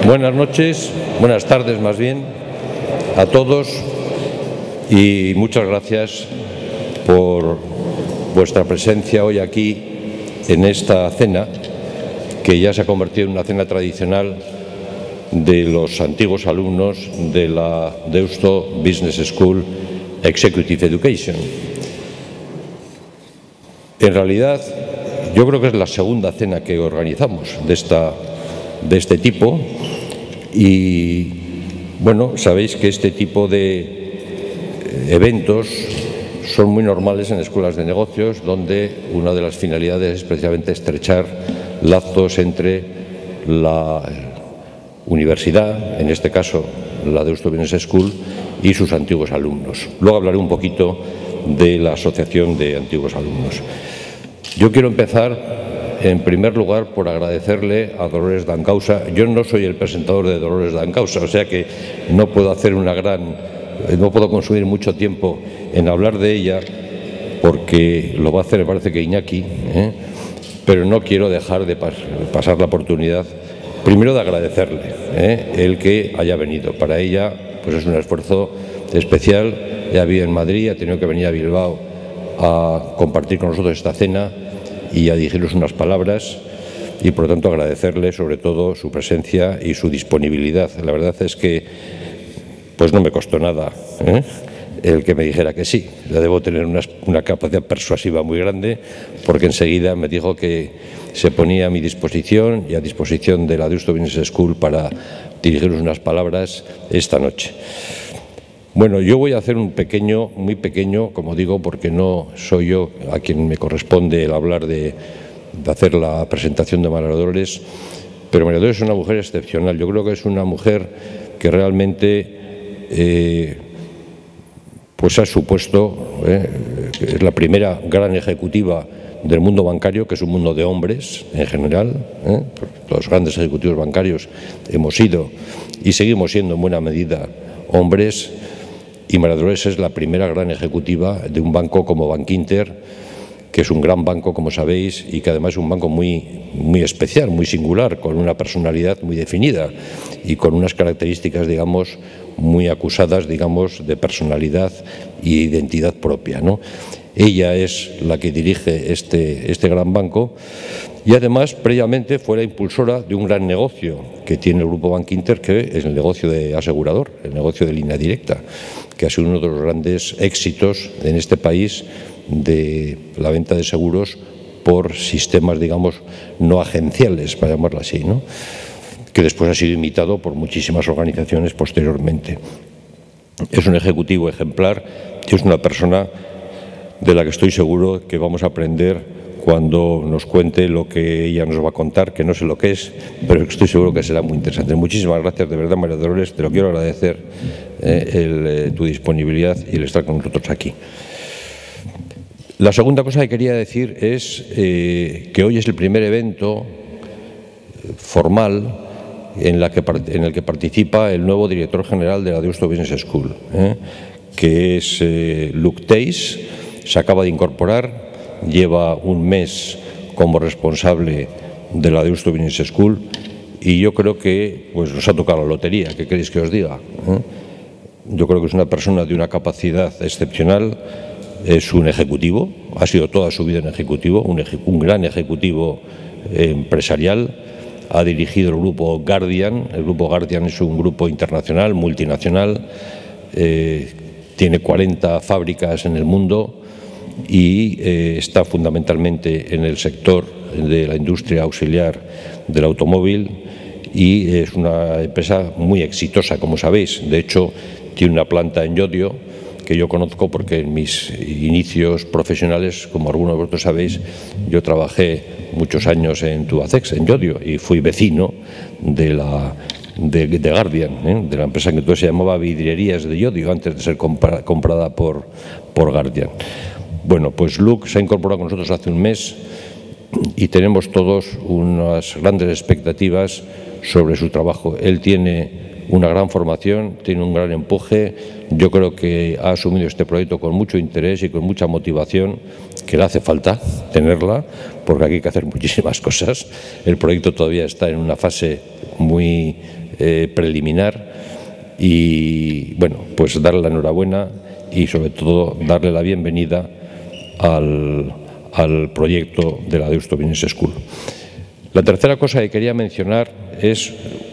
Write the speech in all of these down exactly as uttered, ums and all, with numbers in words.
Buenas noches, buenas tardes más bien, a todos y muchas gracias por vuestra presencia hoy aquí en esta cena, que ya se ha convertido en una cena tradicional de los antiguos alumnos de la Deusto Business School Executive Education. En realidad, yo creo que es la segunda cena que organizamos de, esta, de este tipo y, bueno, sabéis que este tipo de eventos son muy normales en escuelas de negocios, donde una de las finalidades es precisamente estrechar lazos entre la universidad, en este caso la Deusto Business School, y sus antiguos alumnos. Luego hablaré un poquito de la Asociación de Antiguos Alumnos. Yo quiero empezar, en primer lugar, por agradecerle a Dolores Dancausa. Yo no soy el presentador de Dolores Dancausa, o sea que no puedo hacer una gran, no puedo consumir mucho tiempo en hablar de ella, porque lo va a hacer, me parece que Iñaki, ¿eh? Pero no quiero dejar de pas pasar la oportunidad, primero de agradecerle ¿eh? el que haya venido. Para ella, pues es un esfuerzo especial. Ya vive en Madrid, ha tenido que venir a Bilbao a compartir con nosotros esta cena y a dirigirnos unas palabras, y por lo tanto agradecerle sobre todo su presencia y su disponibilidad. La verdad es que pues no me costó nada ¿eh? el que me dijera que sí. Ya debo tener una, una capacidad persuasiva muy grande, porque enseguida me dijo que se ponía a mi disposición y a disposición de la Deusto Business School para dirigirnos unas palabras esta noche. Bueno, yo voy a hacer un pequeño, muy pequeño, como digo, porque no soy yo a quien me corresponde el hablar de, de hacer la presentación de María Dolores, pero María Dolores es una mujer excepcional. Yo creo que es una mujer que realmente eh, pues ha supuesto, eh, es la primera gran ejecutiva del mundo bancario, que es un mundo de hombres en general. ¿eh? Los grandes ejecutivos bancarios hemos sido y seguimos siendo en buena medida hombres. Y María Dolores es la primera gran ejecutiva de un banco como Bankinter, que es un gran banco, como sabéis, y que además es un banco muy, muy especial, muy singular, con una personalidad muy definida y con unas características, digamos, muy acusadas, digamos, de personalidad e identidad propia, ¿no? Ella es la que dirige este, este gran banco y además previamente fue la impulsora de un gran negocio que tiene el Grupo Bankinter, que es el negocio de asegurador, el negocio de línea directa, que ha sido uno de los grandes éxitos en este país de la venta de seguros por sistemas, digamos, no agenciales, para llamarlo así, ¿no? Que después ha sido imitado por muchísimas organizaciones posteriormente. Es un ejecutivo ejemplar y es una persona de la que estoy seguro que vamos a aprender cuando nos cuente lo que ella nos va a contar, que no sé lo que es, pero estoy seguro que será muy interesante. Muchísimas gracias, de verdad, María Dolores, te lo quiero agradecer, eh, el, eh, tu disponibilidad y el estar con nosotros aquí. La segunda cosa que quería decir es eh, que hoy es el primer evento formal en, la que, en el que participa el nuevo director general de la Deusto Business School, eh, que es eh, Luc Thijs. Se acaba de incorporar, lleva un mes como responsable de la Deusto Business School y yo creo que pues, nos ha tocado la lotería. ¿Qué queréis que os diga? ¿Eh? Yo creo que es una persona de una capacidad excepcional, es un ejecutivo, ha sido toda su vida un ejecutivo, un, eje, un gran ejecutivo eh, empresarial. Ha dirigido el grupo Guardian. El grupo Guardian es un grupo internacional, multinacional, eh, tiene cuarenta fábricas en el mundo y eh, está fundamentalmente en el sector de la industria auxiliar del automóvil y es una empresa muy exitosa, como sabéis. De hecho, tiene una planta en Llodio que yo conozco porque en mis inicios profesionales, como algunos de vosotros sabéis, yo trabajé muchos años en Tubacex, en Llodio, y fui vecino de la de, de Guardian, ¿eh? de la empresa que entonces se llamaba Vidrierías de Llodio, antes de ser compra, comprada por, por Guardian. Bueno, pues Luc se ha incorporado con nosotros hace un mes y tenemos todos unas grandes expectativas sobre su trabajo. Él tiene una gran formación, tiene un gran empuje. Yo creo que ha asumido este proyecto con mucho interés y con mucha motivación, que le hace falta tenerla, porque aquí hay que hacer muchísimas cosas. El proyecto todavía está en una fase muy eh, preliminar y, bueno, pues darle la enhorabuena y, sobre todo, darle la bienvenida al, al proyecto de la Deusto Business School. La tercera cosa que quería mencionar es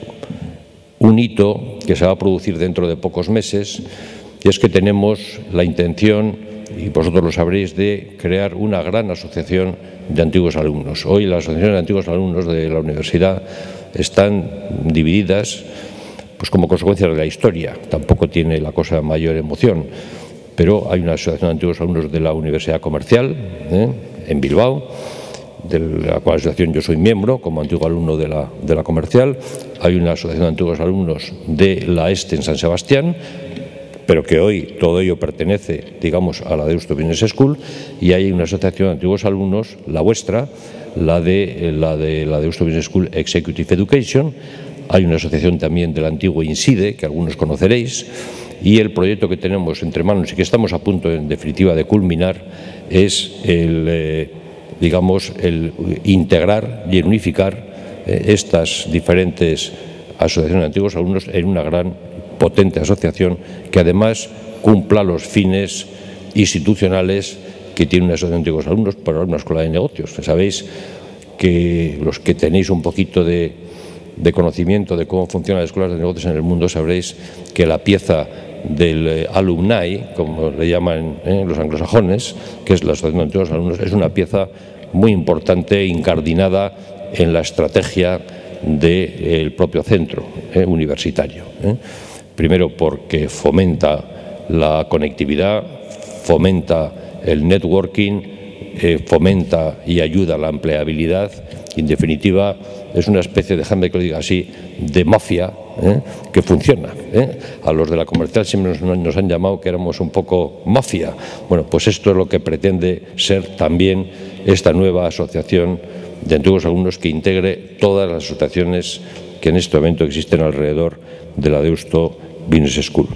un hito que se va a producir dentro de pocos meses, y es que tenemos la intención, y vosotros lo sabréis, de crear una gran asociación de antiguos alumnos. Hoy las asociaciones de antiguos alumnos de la universidad están divididas pues como consecuencia de la historia. Tampoco tiene la cosa mayor emoción, pero hay una asociación de antiguos alumnos de la Universidad Comercial, ¿eh? en Bilbao, de la cual asociación yo soy miembro como antiguo alumno de la, de la Comercial. Hay una asociación de antiguos alumnos de la ESTE en San Sebastián, pero que hoy todo ello pertenece, digamos, a la Deusto Business School, y hay una asociación de antiguos alumnos, la vuestra, la de la, de, la Deusto Business School Executive Education. Hay una asociación también del antiguo INSIDE, que algunos conoceréis, y el proyecto que tenemos entre manos y que estamos a punto, en definitiva, de culminar es el, eh, digamos, el integrar y unificar eh, estas diferentes asociaciones de antiguos alumnos en una gran, potente asociación que además cumpla los fines institucionales que tiene una asociación de antiguos alumnos para una escuela de negocios. Sabéis que los que tenéis un poquito de, de conocimiento de cómo funcionan las escuelas de negocios en el mundo, sabréis que la pieza del eh, alumni, como le llaman eh, los anglosajones, que es la asociación de antiguos alumnos, es una pieza muy importante, incardinada en la estrategia del propio centro eh, universitario. Eh. Primero porque fomenta la conectividad, fomenta el networking, eh, fomenta y ayuda a la empleabilidad. Y, en definitiva, es una especie, déjame que lo diga así, de mafia ¿eh? que funciona. ¿eh? A los de la Comercial siempre nos, nos han llamado que éramos un poco mafia. Bueno, pues esto es lo que pretende ser también esta nueva asociación de antiguos alumnos, que integre todas las asociaciones que en este momento existen alrededor de la Deusto Business School.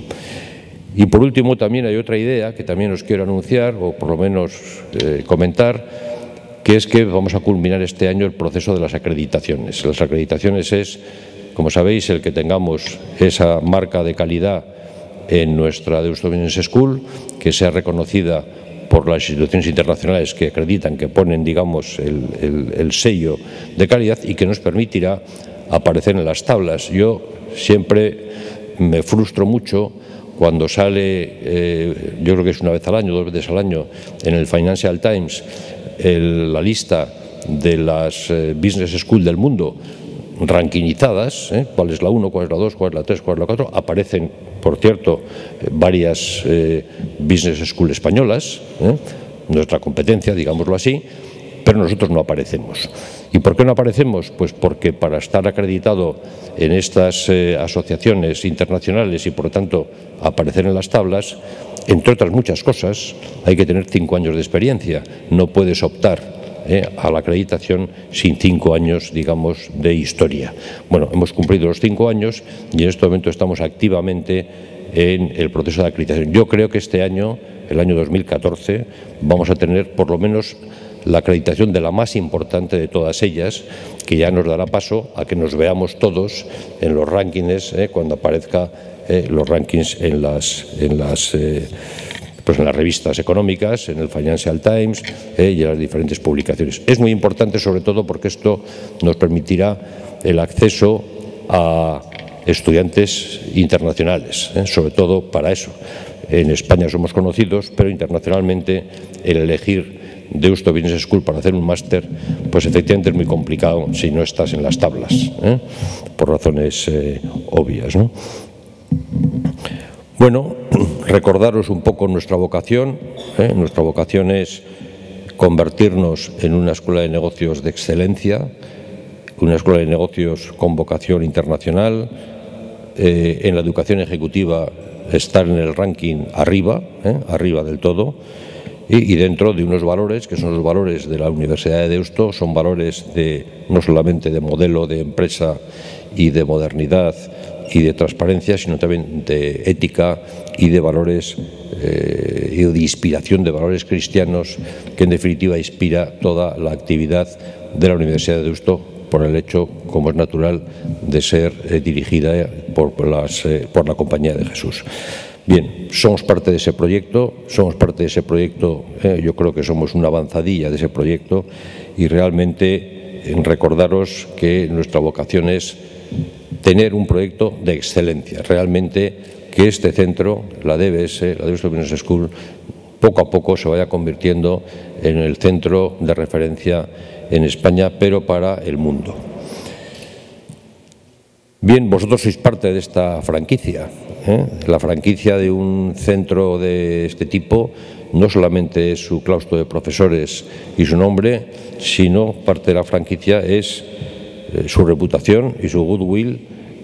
Y por último, también hay otra idea que también os quiero anunciar, o por lo menos eh, comentar, que es que vamos a culminar este año el proceso de las acreditaciones. Las acreditaciones es, como sabéis, el que tengamos esa marca de calidad en nuestra Deusto Business School, que sea reconocida por las instituciones internacionales que acreditan, que ponen, digamos, el, el, el sello de calidad, y que nos permitirá aparecer en las tablas. Yo siempre me frustro mucho cuando sale, eh, yo creo que es una vez al año, dos veces al año, en el Financial Times, el, la lista de las eh, Business School del mundo, ranquinizadas, ¿eh? cuál es la uno, cuál es la dos, cuál es la tres, cuál es la cuatro, aparecen, por cierto, eh, varias eh, Business School españolas, ¿eh? nuestra competencia, digámoslo así, pero nosotros no aparecemos. ¿Y por qué no aparecemos? Pues porque para estar acreditado en estas eh, asociaciones internacionales y, por lo tanto, aparecer en las tablas, entre otras muchas cosas, hay que tener cinco años de experiencia. No puedes optar Eh, a la acreditación sin cinco años, digamos, de historia. Bueno, hemos cumplido los cinco años y en este momento estamos activamente en el proceso de acreditación. Yo creo que este año, el año dos mil catorce, vamos a tener por lo menos la acreditación de la más importante de todas ellas, que ya nos dará paso a que nos veamos todos en los rankings, eh, cuando aparezca eh, los rankings en las... En las eh, pues en las revistas económicas, en el Financial Times eh, y en las diferentes publicaciones. Es muy importante, sobre todo porque esto nos permitirá el acceso a estudiantes internacionales, eh, sobre todo para eso. En España somos conocidos, pero internacionalmente el elegir Deusto Business School para hacer un máster, pues efectivamente es muy complicado si no estás en las tablas, eh, por razones eh, obvias, ¿no? Bueno, recordaros un poco nuestra vocación. ¿eh? Nuestra vocación es convertirnos en una escuela de negocios de excelencia, una escuela de negocios con vocación internacional, eh, en la educación ejecutiva estar en el ranking arriba, ¿eh? arriba del todo, y, y dentro de unos valores que son los valores de la Universidad de Deusto, son valores de no solamente de modelo de empresa y de modernidad y de transparencia, sino también de ética y de valores eh, y de inspiración de valores cristianos, que en definitiva inspira toda la actividad de la Universidad de Deusto por el hecho, como es natural, de ser eh, dirigida por, las, eh, por la Compañía de Jesús. Bien, somos parte de ese proyecto, somos parte de ese proyecto, eh, yo creo que somos una avanzadilla de ese proyecto y realmente eh, recordaros que nuestra vocación es tener un proyecto de excelencia, realmente que este centro, la D B S, la Deusto Business School, poco a poco se vaya convirtiendo en el centro de referencia en España, pero para el mundo. Bien, vosotros sois parte de esta franquicia. ¿eh? La franquicia de un centro de este tipo no solamente es su claustro de profesores y su nombre, sino parte de la franquicia es eh, su reputación y su goodwill,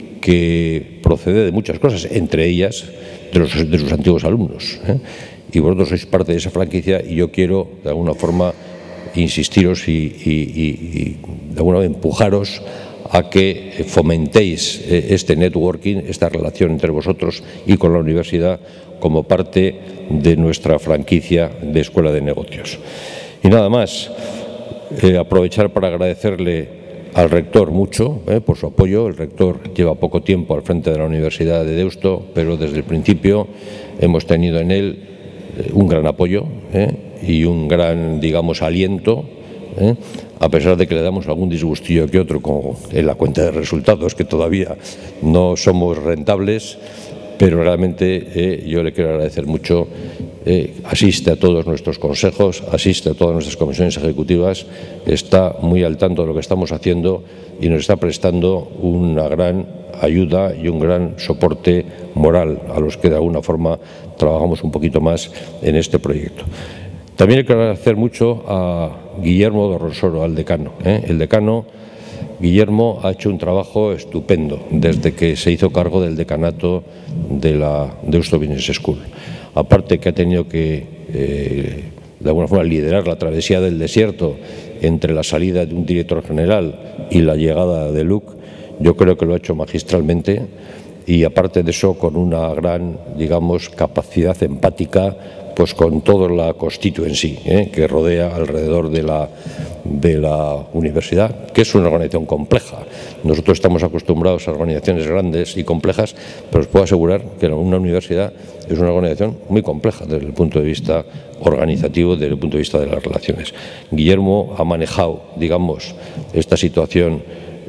que procede de muchas cosas, entre ellas de, los, de sus antiguos alumnos. ¿eh? Y vosotros sois parte de esa franquicia y yo quiero, de alguna forma, insistiros y, y, y, y de alguna manera empujaros a que fomentéis este networking, esta relación entre vosotros y con la universidad como parte de nuestra franquicia de Escuela de Negocios. Y nada más, eh, aprovechar para agradecerle al rector mucho eh, por su apoyo. El rector lleva poco tiempo al frente de la Universidad de Deusto, pero desde el principio hemos tenido en él eh, un gran apoyo eh, y un gran, digamos, aliento, eh, a pesar de que le damos algún disgustillo que otro como en la cuenta de resultados, que todavía no somos rentables, pero realmente eh, yo le quiero agradecer mucho. Eh, asiste a todos nuestros consejos, asiste a todas nuestras comisiones ejecutivas, está muy al tanto de lo que estamos haciendo y nos está prestando una gran ayuda y un gran soporte moral a los que de alguna forma trabajamos un poquito más en este proyecto. También le quiero agradecer mucho a Guillermo de Rosoro, al decano. ¿eh? El decano Guillermo ha hecho un trabajo estupendo desde que se hizo cargo del decanato de la Deusto Business School. Aparte que ha tenido que, eh, de alguna forma, liderar la travesía del desierto entre la salida de un director general y la llegada de Luc, yo creo que lo ha hecho magistralmente y, aparte de eso, con una gran, digamos, capacidad empática pues con toda la constituency ¿eh? que rodea alrededor de la, de la universidad, que es una organización compleja. Nosotros estamos acostumbrados a organizaciones grandes y complejas, pero os puedo asegurar que una universidad es una organización muy compleja desde el punto de vista organizativo, desde el punto de vista de las relaciones. Guillermo ha manejado, digamos, esta situación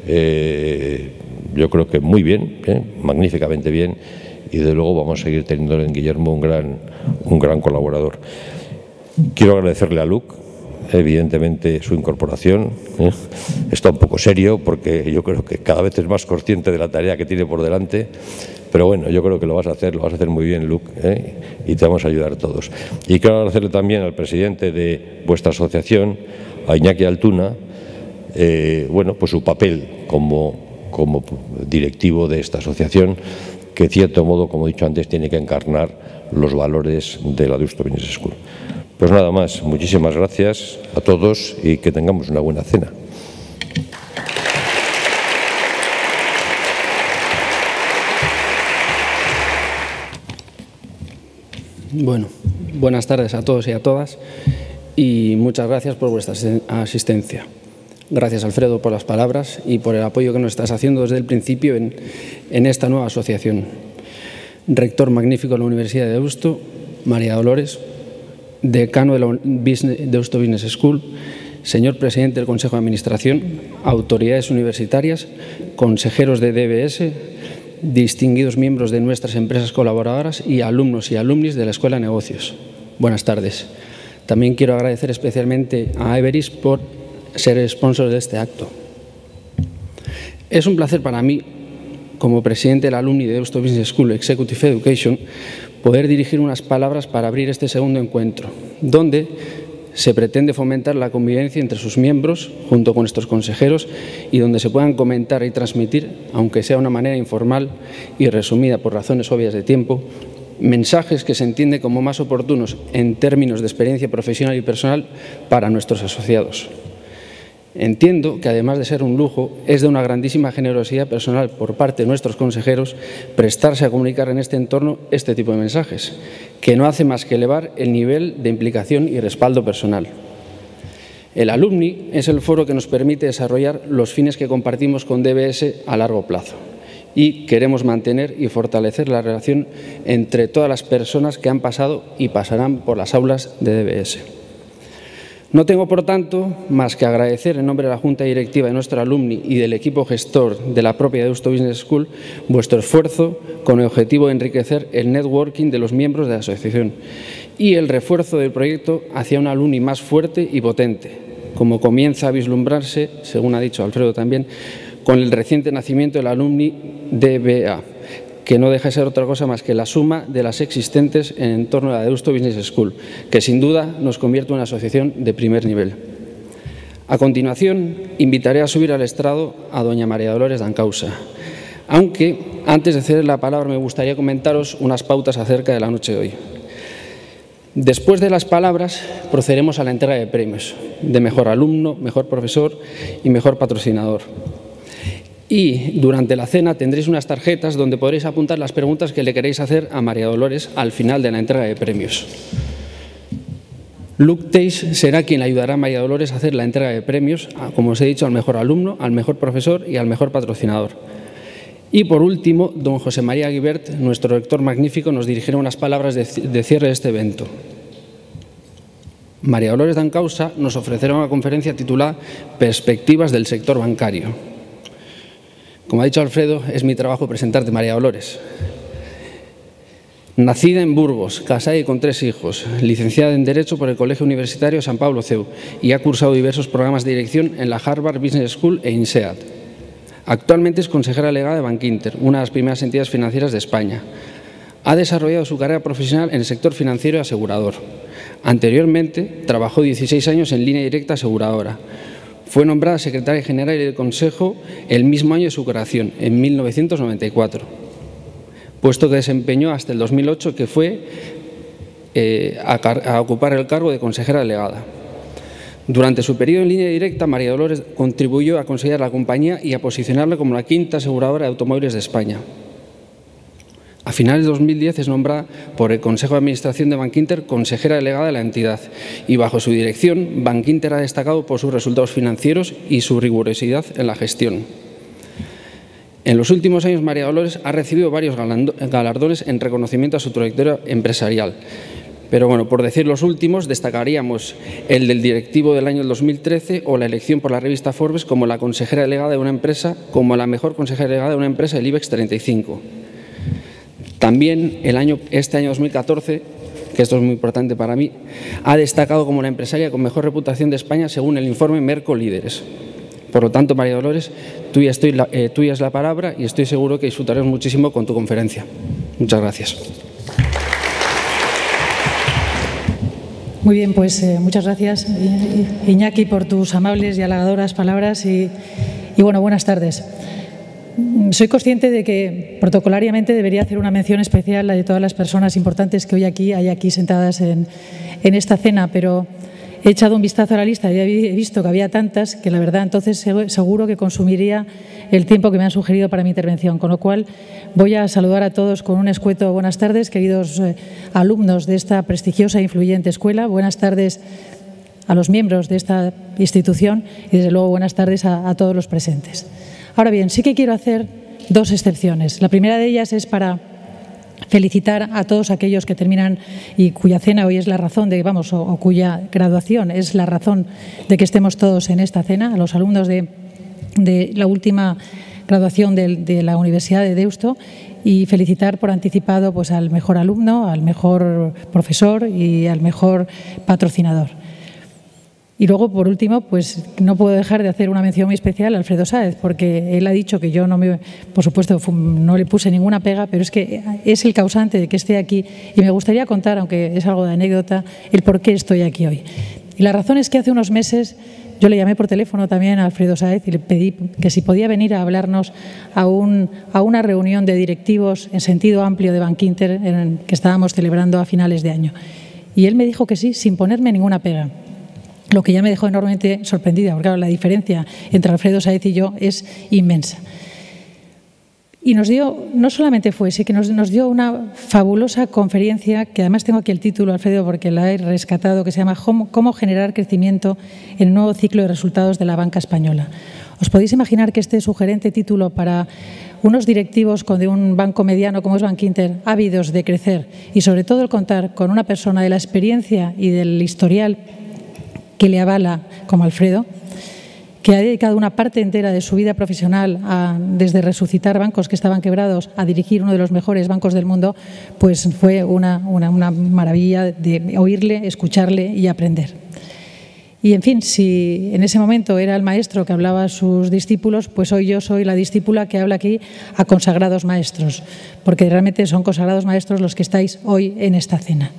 eh, yo creo que muy bien, ¿eh? magníficamente bien, y de luego vamos a seguir teniendo en Guillermo un gran, un gran colaborador. Quiero agradecerle a Luc, evidentemente, su incorporación. ¿eh? Está un poco serio porque yo creo que cada vez es más consciente de la tarea que tiene por delante, pero bueno, yo creo que lo vas a hacer, lo vas a hacer muy bien, Luc, ¿eh? y te vamos a ayudar todos. Y quiero agradecerle también al presidente de vuestra asociación, a Iñaki Altuna, eh, bueno, pues su papel como, como directivo de esta asociación, que de cierto modo, como he dicho antes, tiene que encarnar los valores de la Deusto Business School. Pues nada más, muchísimas gracias a todos y que tengamos una buena cena. Bueno, buenas tardes a todos y a todas y muchas gracias por vuestra asistencia. Gracias, Alfredo, por las palabras y por el apoyo que nos estás haciendo desde el principio en, en esta nueva asociación. Rector magnífico de la Universidad de Deusto, María Dolores, decano de la Business, Deusto Business School, señor presidente del Consejo de Administración, autoridades universitarias, consejeros de D B S, distinguidos miembros de nuestras empresas colaboradoras y alumnos y alumnis de la Escuela de Negocios. Buenas tardes. También quiero agradecer especialmente a Everis por ser sponsor de este acto. Es un placer para mí, como presidente del alumni de Deusto Business School Executive Education, poder dirigir unas palabras para abrir este segundo encuentro, donde se pretende fomentar la convivencia entre sus miembros, junto con estos consejeros, y donde se puedan comentar y transmitir, aunque sea de una manera informal y resumida por razones obvias de tiempo, mensajes que se entienden como más oportunos en términos de experiencia profesional y personal para nuestros asociados. Entiendo que, además de ser un lujo, es de una grandísima generosidad personal por parte de nuestros consejeros prestarse a comunicar en este entorno este tipo de mensajes, que no hace más que elevar el nivel de implicación y respaldo personal. El Alumni es el foro que nos permite desarrollar los fines que compartimos con D B S a largo plazo y queremos mantener y fortalecer la relación entre todas las personas que han pasado y pasarán por las aulas de D B S. No tengo, por tanto, más que agradecer en nombre de la Junta Directiva de nuestro Alumni y del equipo gestor de la propia Deusto Business School vuestro esfuerzo con el objetivo de enriquecer el networking de los miembros de la asociación y el refuerzo del proyecto hacia un Alumni más fuerte y potente, como comienza a vislumbrarse, según ha dicho Alfredo también, con el reciente nacimiento del Alumni D B A, que no deja de ser otra cosa más que la suma de las existentes en torno a la Deusto Business School, que sin duda nos convierte en una asociación de primer nivel. A continuación, invitaré a subir al estrado a doña María Dolores Dancausa, aunque antes de ceder la palabra me gustaría comentaros unas pautas acerca de la noche de hoy. Después de las palabras, procederemos a la entrega de premios de mejor alumno, mejor profesor y mejor patrocinador. Y durante la cena tendréis unas tarjetas donde podréis apuntar las preguntas que le queréis hacer a María Dolores al final de la entrega de premios. Luke Teis será quien le ayudará a María Dolores a hacer la entrega de premios, como os he dicho, al mejor alumno, al mejor profesor y al mejor patrocinador. Y por último, don José María Guibert, nuestro rector magnífico, nos dirigirá unas palabras de, de cierre de este evento. María Dolores Dancausa nos ofrecerá una conferencia titulada Perspectivas del sector bancario. Como ha dicho Alfredo, es mi trabajo presentarte, María Dolores. Nacida en Burgos, casada y con tres hijos, licenciada en Derecho por el Colegio Universitario San Pablo C E U y ha cursado diversos programas de dirección en la Harvard Business School e INSEAD. Actualmente es consejera delegada de Bankinter, una de las primeras entidades financieras de España. Ha desarrollado su carrera profesional en el sector financiero y asegurador. Anteriormente, trabajó dieciséis años en Línea Directa Aseguradora. Fue nombrada secretaria general del Consejo el mismo año de su creación, en mil novecientos noventa y cuatro, puesto que desempeñó hasta el dos mil ocho, que fue eh, a, a ocupar el cargo de consejera delegada. Durante su periodo en Línea Directa, María Dolores contribuyó a consolidar la compañía y a posicionarla como la quinta aseguradora de automóviles de España. A finales de dos mil diez es nombrada por el Consejo de Administración de Bankinter consejera delegada de la entidad y bajo su dirección Bankinter ha destacado por sus resultados financieros y su rigurosidad en la gestión. En los últimos años María Dolores ha recibido varios galardones en reconocimiento a su trayectoria empresarial. Pero bueno, por decir los últimos, destacaríamos el del directivo del año dos mil trece o la elección por la revista Forbes como la consejera delegada de una empresa, como la mejor consejera delegada de una empresa del IBEX treinta y cinco. También el año, este año dos mil catorce, que esto es muy importante para mí, ha destacado como la empresaria con mejor reputación de España según el informe Merco Líderes. Por lo tanto, María Dolores, tuya, estoy la, eh, tuya es la palabra y estoy seguro que disfrutaremos muchísimo con tu conferencia. Muchas gracias. Muy bien, pues eh, muchas gracias, Iñaki, por tus amables y halagadoras palabras y, y bueno, buenas tardes. Soy consciente de que protocolariamente debería hacer una mención especial a de todas las personas importantes que hoy aquí hay aquí sentadas en, en esta cena, pero he echado un vistazo a la lista y he visto que había tantas que la verdad entonces seguro que consumiría el tiempo que me han sugerido para mi intervención, con lo cual voy a saludar a todos con un escueto buenas tardes, queridos eh, alumnos de esta prestigiosa e influyente escuela, buenas tardes a los miembros de esta institución y desde luego buenas tardes a, a todos los presentes. Ahora bien, sí que quiero hacer dos excepciones. La primera de ellas es para felicitar a todos aquellos que terminan y cuya cena hoy es la razón de, vamos, o, o cuya graduación es la razón de que estemos todos en esta cena, a los alumnos de, de la última graduación de, de la Universidad de Deusto y felicitar por anticipado pues, al mejor alumno, al mejor profesor y al mejor patrocinador. Y luego, por último, pues no puedo dejar de hacer una mención muy especial a Alfredo Sáez, porque él ha dicho que yo no me, por supuesto, no le puse ninguna pega, pero es que es el causante de que esté aquí y me gustaría contar, aunque es algo de anécdota, el por qué estoy aquí hoy. Y la razón es que hace unos meses yo le llamé por teléfono también a Alfredo Sáez y le pedí que si podía venir a hablarnos a, un, a una reunión de directivos en sentido amplio de Bankinter en, que estábamos celebrando a finales de año. Y él me dijo que sí, sin ponerme ninguna pega. Lo que ya me dejó enormemente sorprendida, porque claro, la diferencia entre Alfredo Sáez y yo es inmensa. Y nos dio, no solamente fue, sí que nos, nos dio una fabulosa conferencia, que además tengo aquí el título, Alfredo, porque la he rescatado, que se llama Cómo generar crecimiento en el nuevo ciclo de resultados de la banca española. ¿Os podéis imaginar que este sugerente título para unos directivos de un banco mediano como es Bankinter, ávidos de crecer y sobre todo el contar con una persona de la experiencia y del historial que le avala como Alfredo, que ha dedicado una parte entera de su vida profesional a, desde resucitar bancos que estaban quebrados a dirigir uno de los mejores bancos del mundo, pues fue una, una, una maravilla de oírle, escucharle y aprender. Y, en fin, si en ese momento era el maestro que hablaba a sus discípulos, pues hoy yo soy la discípula que habla aquí a consagrados maestros, porque realmente son consagrados maestros los que estáis hoy en esta cena.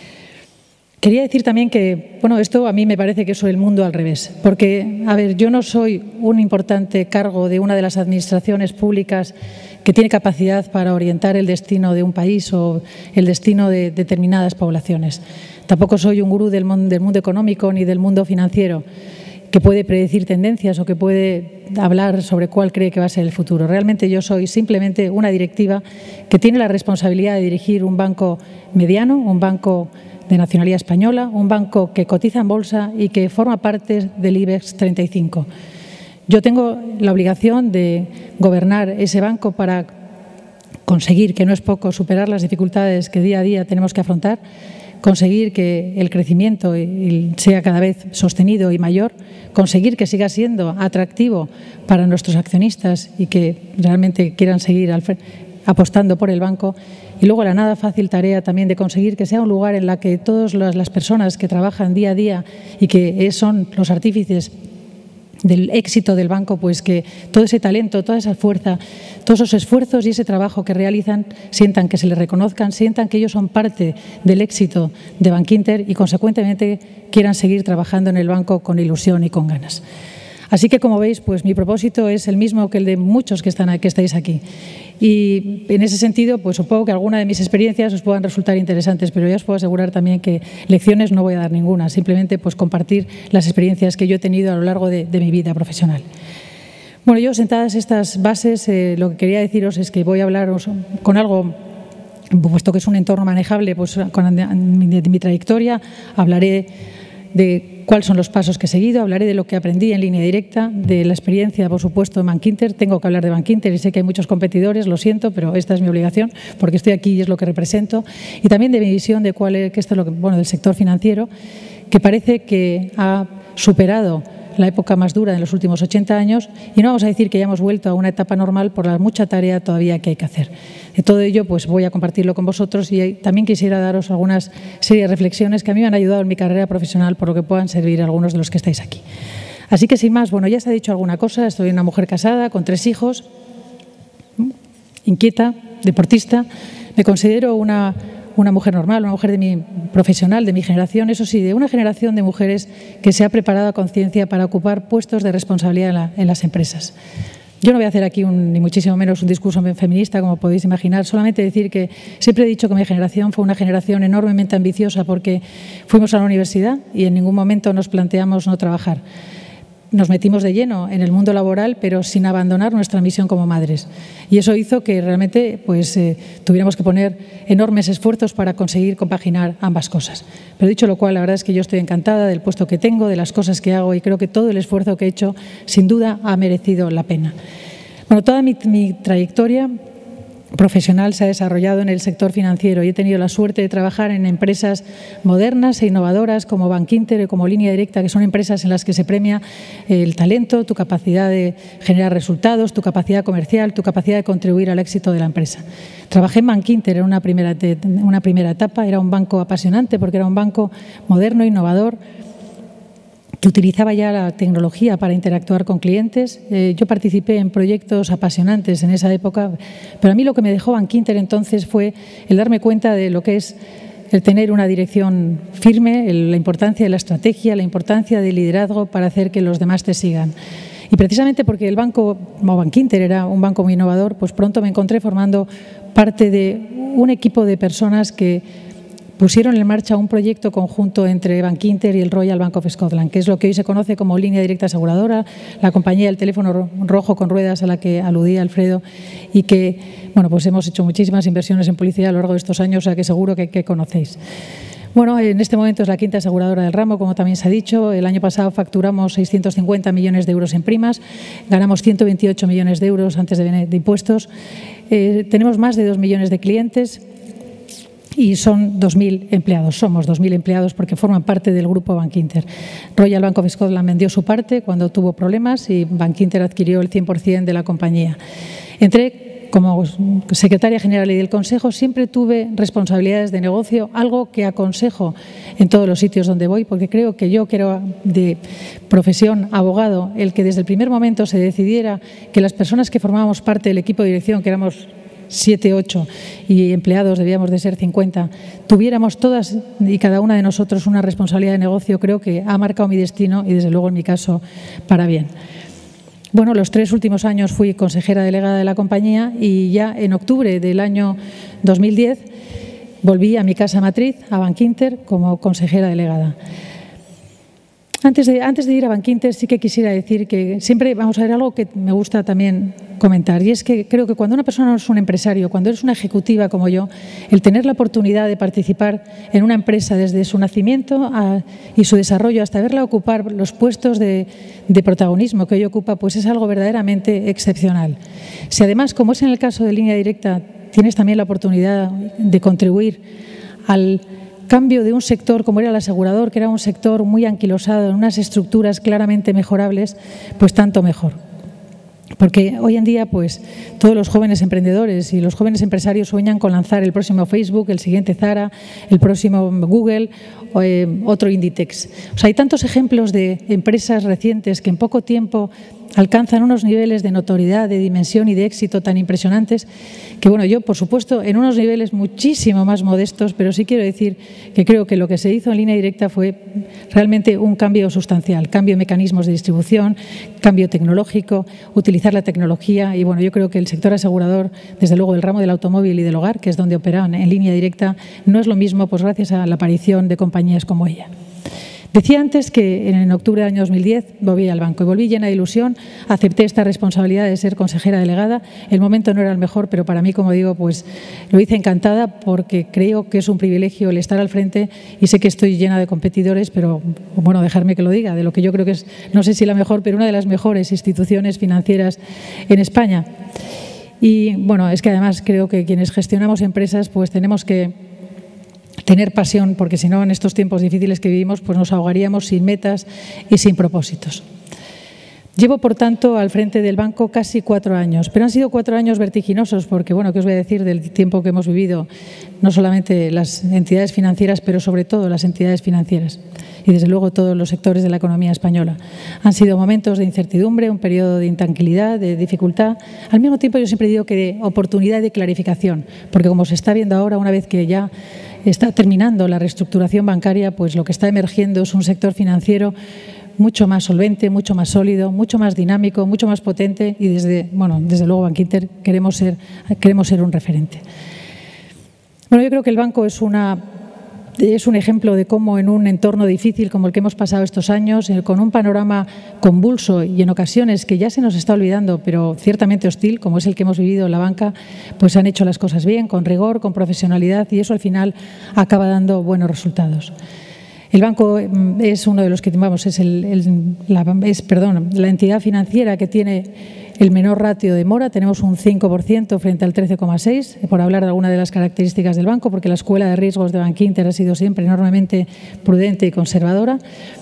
Quería decir también que, bueno, esto a mí me parece que es el mundo al revés, porque, a ver, yo no soy un importante cargo de una de las administraciones públicas que tiene capacidad para orientar el destino de un país o el destino de determinadas poblaciones. Tampoco soy un gurú del mundo, del mundo económico ni del mundo financiero que puede predecir tendencias o que puede hablar sobre cuál cree que va a ser el futuro. Realmente yo soy simplemente una directiva que tiene la responsabilidad de dirigir un banco mediano, un banco de nacionalidad española, un banco que cotiza en bolsa y que forma parte del IBEX treinta y cinco. Yo tengo la obligación de gobernar ese banco para conseguir, que no es poco, superar las dificultades que día a día tenemos que afrontar, conseguir que el crecimiento sea cada vez sostenido y mayor, conseguir que siga siendo atractivo para nuestros accionistas y que realmente quieran seguir apostando por el banco. Y luego la nada fácil tarea también de conseguir que sea un lugar en la que todas las personas que trabajan día a día y que son los artífices del éxito del banco, pues que todo ese talento, toda esa fuerza, todos esos esfuerzos y ese trabajo que realizan, sientan que se les reconozcan, sientan que ellos son parte del éxito de Bankinter y, consecuentemente, quieran seguir trabajando en el banco con ilusión y con ganas. Así que, como veis, pues mi propósito es el mismo que el de muchos que, están, que estáis aquí. Y en ese sentido, pues supongo que alguna de mis experiencias os puedan resultar interesantes, pero ya os puedo asegurar también que lecciones no voy a dar ninguna, simplemente pues compartir las experiencias que yo he tenido a lo largo de, de mi vida profesional. Bueno, yo, sentadas estas bases, eh, lo que quería deciros es que voy a hablaros con algo, puesto que es un entorno manejable, pues con de, de mi trayectoria, hablaré de cuáles son los pasos que he seguido, hablaré de lo que aprendí en línea directa, de la experiencia, por supuesto, en Bankinter. Tengo que hablar de Bankinter y sé que hay muchos competidores, lo siento, pero esta es mi obligación porque estoy aquí y es lo que represento. Y también de mi visión de cuál es, que esto es lo que, bueno, del sector financiero, que parece que ha superado la época más dura de los últimos ochenta años y no vamos a decir que ya hemos vuelto a una etapa normal por la mucha tarea todavía que hay que hacer. De todo ello, pues voy a compartirlo con vosotros y también quisiera daros algunas serie de reflexiones que a mí me han ayudado en mi carrera profesional, por lo que puedan servir a algunos de los que estáis aquí. Así que, sin más, bueno, ya se ha dicho alguna cosa. Estoy una mujer casada con tres hijos, inquieta, deportista. Me considero una una mujer normal, una mujer de mi, profesional, de mi generación, eso sí, de una generación de mujeres que se ha preparado a conciencia para ocupar puestos de responsabilidad en, la, en las empresas. Yo no voy a hacer aquí un, ni muchísimo menos un discurso feminista, como podéis imaginar, solamente decir que siempre he dicho que mi generación fue una generación enormemente ambiciosa porque fuimos a la universidad y en ningún momento nos planteamos no trabajar. Nos metimos de lleno en el mundo laboral, pero sin abandonar nuestra misión como madres. Y eso hizo que realmente pues, eh, tuviéramos que poner enormes esfuerzos para conseguir compaginar ambas cosas. Pero dicho lo cual, la verdad es que yo estoy encantada del puesto que tengo, de las cosas que hago y creo que todo el esfuerzo que he hecho, sin duda, ha merecido la pena. Bueno, toda mi, mi trayectoria profesional se ha desarrollado en el sector financiero y he tenido la suerte de trabajar en empresas modernas e innovadoras como Bankinter y como Línea Directa, que son empresas en las que se premia el talento, tu capacidad de generar resultados, tu capacidad comercial, tu capacidad de contribuir al éxito de la empresa. Trabajé en Bankinter en una primera, una primera etapa, era un banco apasionante porque era un banco moderno, innovador, que utilizaba ya la tecnología para interactuar con clientes. Eh, yo participé en proyectos apasionantes en esa época, pero a mí lo que me dejó Bankinter entonces fue el darme cuenta de lo que es el tener una dirección firme, el, la importancia de la estrategia, la importancia del liderazgo para hacer que los demás te sigan. Y precisamente porque el banco, o Bankinter era un banco muy innovador, pues pronto me encontré formando parte de un equipo de personas que pusieron en marcha un proyecto conjunto entre Bankinter y el Royal Bank of Scotland, que es lo que hoy se conoce como línea directa aseguradora, la compañía del teléfono rojo con ruedas a la que aludía Alfredo, y que, bueno, pues hemos hecho muchísimas inversiones en publicidad a lo largo de estos años, o sea que seguro que, que conocéis. Bueno, en este momento es la quinta aseguradora del ramo, como también se ha dicho. El año pasado facturamos seiscientos cincuenta millones de euros en primas, ganamos ciento veintiocho millones de euros antes de, de impuestos, eh, tenemos más de dos millones de clientes y son dos mil empleados. Somos dos mil empleados porque forman parte del grupo Bankinter. Royal Bank of Scotland vendió su parte cuando tuvo problemas y Bankinter adquirió el cien por cien de la compañía. Entré como secretaria general y del Consejo, siempre tuve responsabilidades de negocio, algo que aconsejo en todos los sitios donde voy, porque creo que yo, que era de profesión abogado, el que desde el primer momento se decidiera que las personas que formábamos parte del equipo de dirección, que éramos siete, ocho y empleados debíamos de ser cincuenta, tuviéramos todas y cada una de nosotros una responsabilidad de negocio, creo que ha marcado mi destino y desde luego en mi caso para bien. Bueno, los tres últimos años fui consejera delegada de la compañía y ya en octubre del año dos mil diez volví a mi casa matriz, a Bankinter, como consejera delegada. Antes de, antes de ir a Bankinter sí que quisiera decir que siempre vamos a ver algo que me gusta también comentar, y es que creo que cuando una persona no es un empresario, cuando eres una ejecutiva como yo, el tener la oportunidad de participar en una empresa desde su nacimiento a, y su desarrollo hasta verla ocupar los puestos de, de protagonismo que hoy ocupa, pues es algo verdaderamente excepcional. Si además, como es en el caso de Línea Directa, tienes también la oportunidad de contribuir al cambio de un sector como era el asegurador, que era un sector muy anquilosado, en unas estructuras claramente mejorables, pues tanto mejor. Porque hoy en día, pues, todos los jóvenes emprendedores y los jóvenes empresarios sueñan con lanzar el próximo Facebook, el siguiente Zara, el próximo Google, o, eh, otro Inditex. O sea, hay tantos ejemplos de empresas recientes que en poco tiempo alcanzan unos niveles de notoriedad, de dimensión y de éxito tan impresionantes que, bueno, yo, por supuesto, en unos niveles muchísimo más modestos, pero sí quiero decir que creo que lo que se hizo en Línea Directa fue realmente un cambio sustancial, cambio de mecanismos de distribución, cambio tecnológico, utilizar la tecnología y, bueno, yo creo que el sector asegurador, desde luego el ramo del automóvil y del hogar, que es donde operan en Línea Directa, no es lo mismo, pues gracias a la aparición de compañías como ella. Decía antes que en octubre del año dos mil diez volví al banco y volví llena de ilusión, acepté esta responsabilidad de ser consejera delegada. El momento no era el mejor, pero para mí, como digo, pues lo hice encantada porque creo que es un privilegio el estar al frente y sé que estoy llena de competidores, pero bueno, dejarme que lo diga, de lo que yo creo que es, no sé si la mejor, pero una de las mejores instituciones financieras en España. Y bueno, es que además creo que quienes gestionamos empresas pues tenemos que tener pasión, porque si no, en estos tiempos difíciles que vivimos, pues nos ahogaríamos sin metas y sin propósitos. Llevo, por tanto, al frente del banco casi cuatro años, pero han sido cuatro años vertiginosos porque, bueno, ¿qué os voy a decir del tiempo que hemos vivido? No solamente las entidades financieras, pero sobre todo las entidades financieras y, desde luego, todos los sectores de la economía española. Han sido momentos de incertidumbre, un periodo de intranquilidad, de dificultad. Al mismo tiempo, yo siempre digo que de oportunidad de clarificación, porque como se está viendo ahora, una vez que ya está terminando la reestructuración bancaria, pues lo que está emergiendo es un sector financiero mucho más solvente, mucho más sólido, mucho más dinámico, mucho más potente y desde, bueno, desde luego Bankinter queremos ser, queremos ser un referente. Bueno, yo creo que el banco es una Es un ejemplo de cómo en un entorno difícil como el que hemos pasado estos años, con un panorama convulso y en ocasiones que ya se nos está olvidando, pero ciertamente hostil, como es el que hemos vivido en la banca, pues han hecho las cosas bien, con rigor, con profesionalidad y eso al final acaba dando buenos resultados. El banco es uno de los que, vamos, es, el, el, la, es perdón, la entidad financiera que tiene el menor ratio de mora. Tenemos un cinco por ciento frente al trece coma seis por ciento, por hablar de alguna de las características del banco, porque la escuela de riesgos de Bankinter ha sido siempre enormemente prudente y conservadora.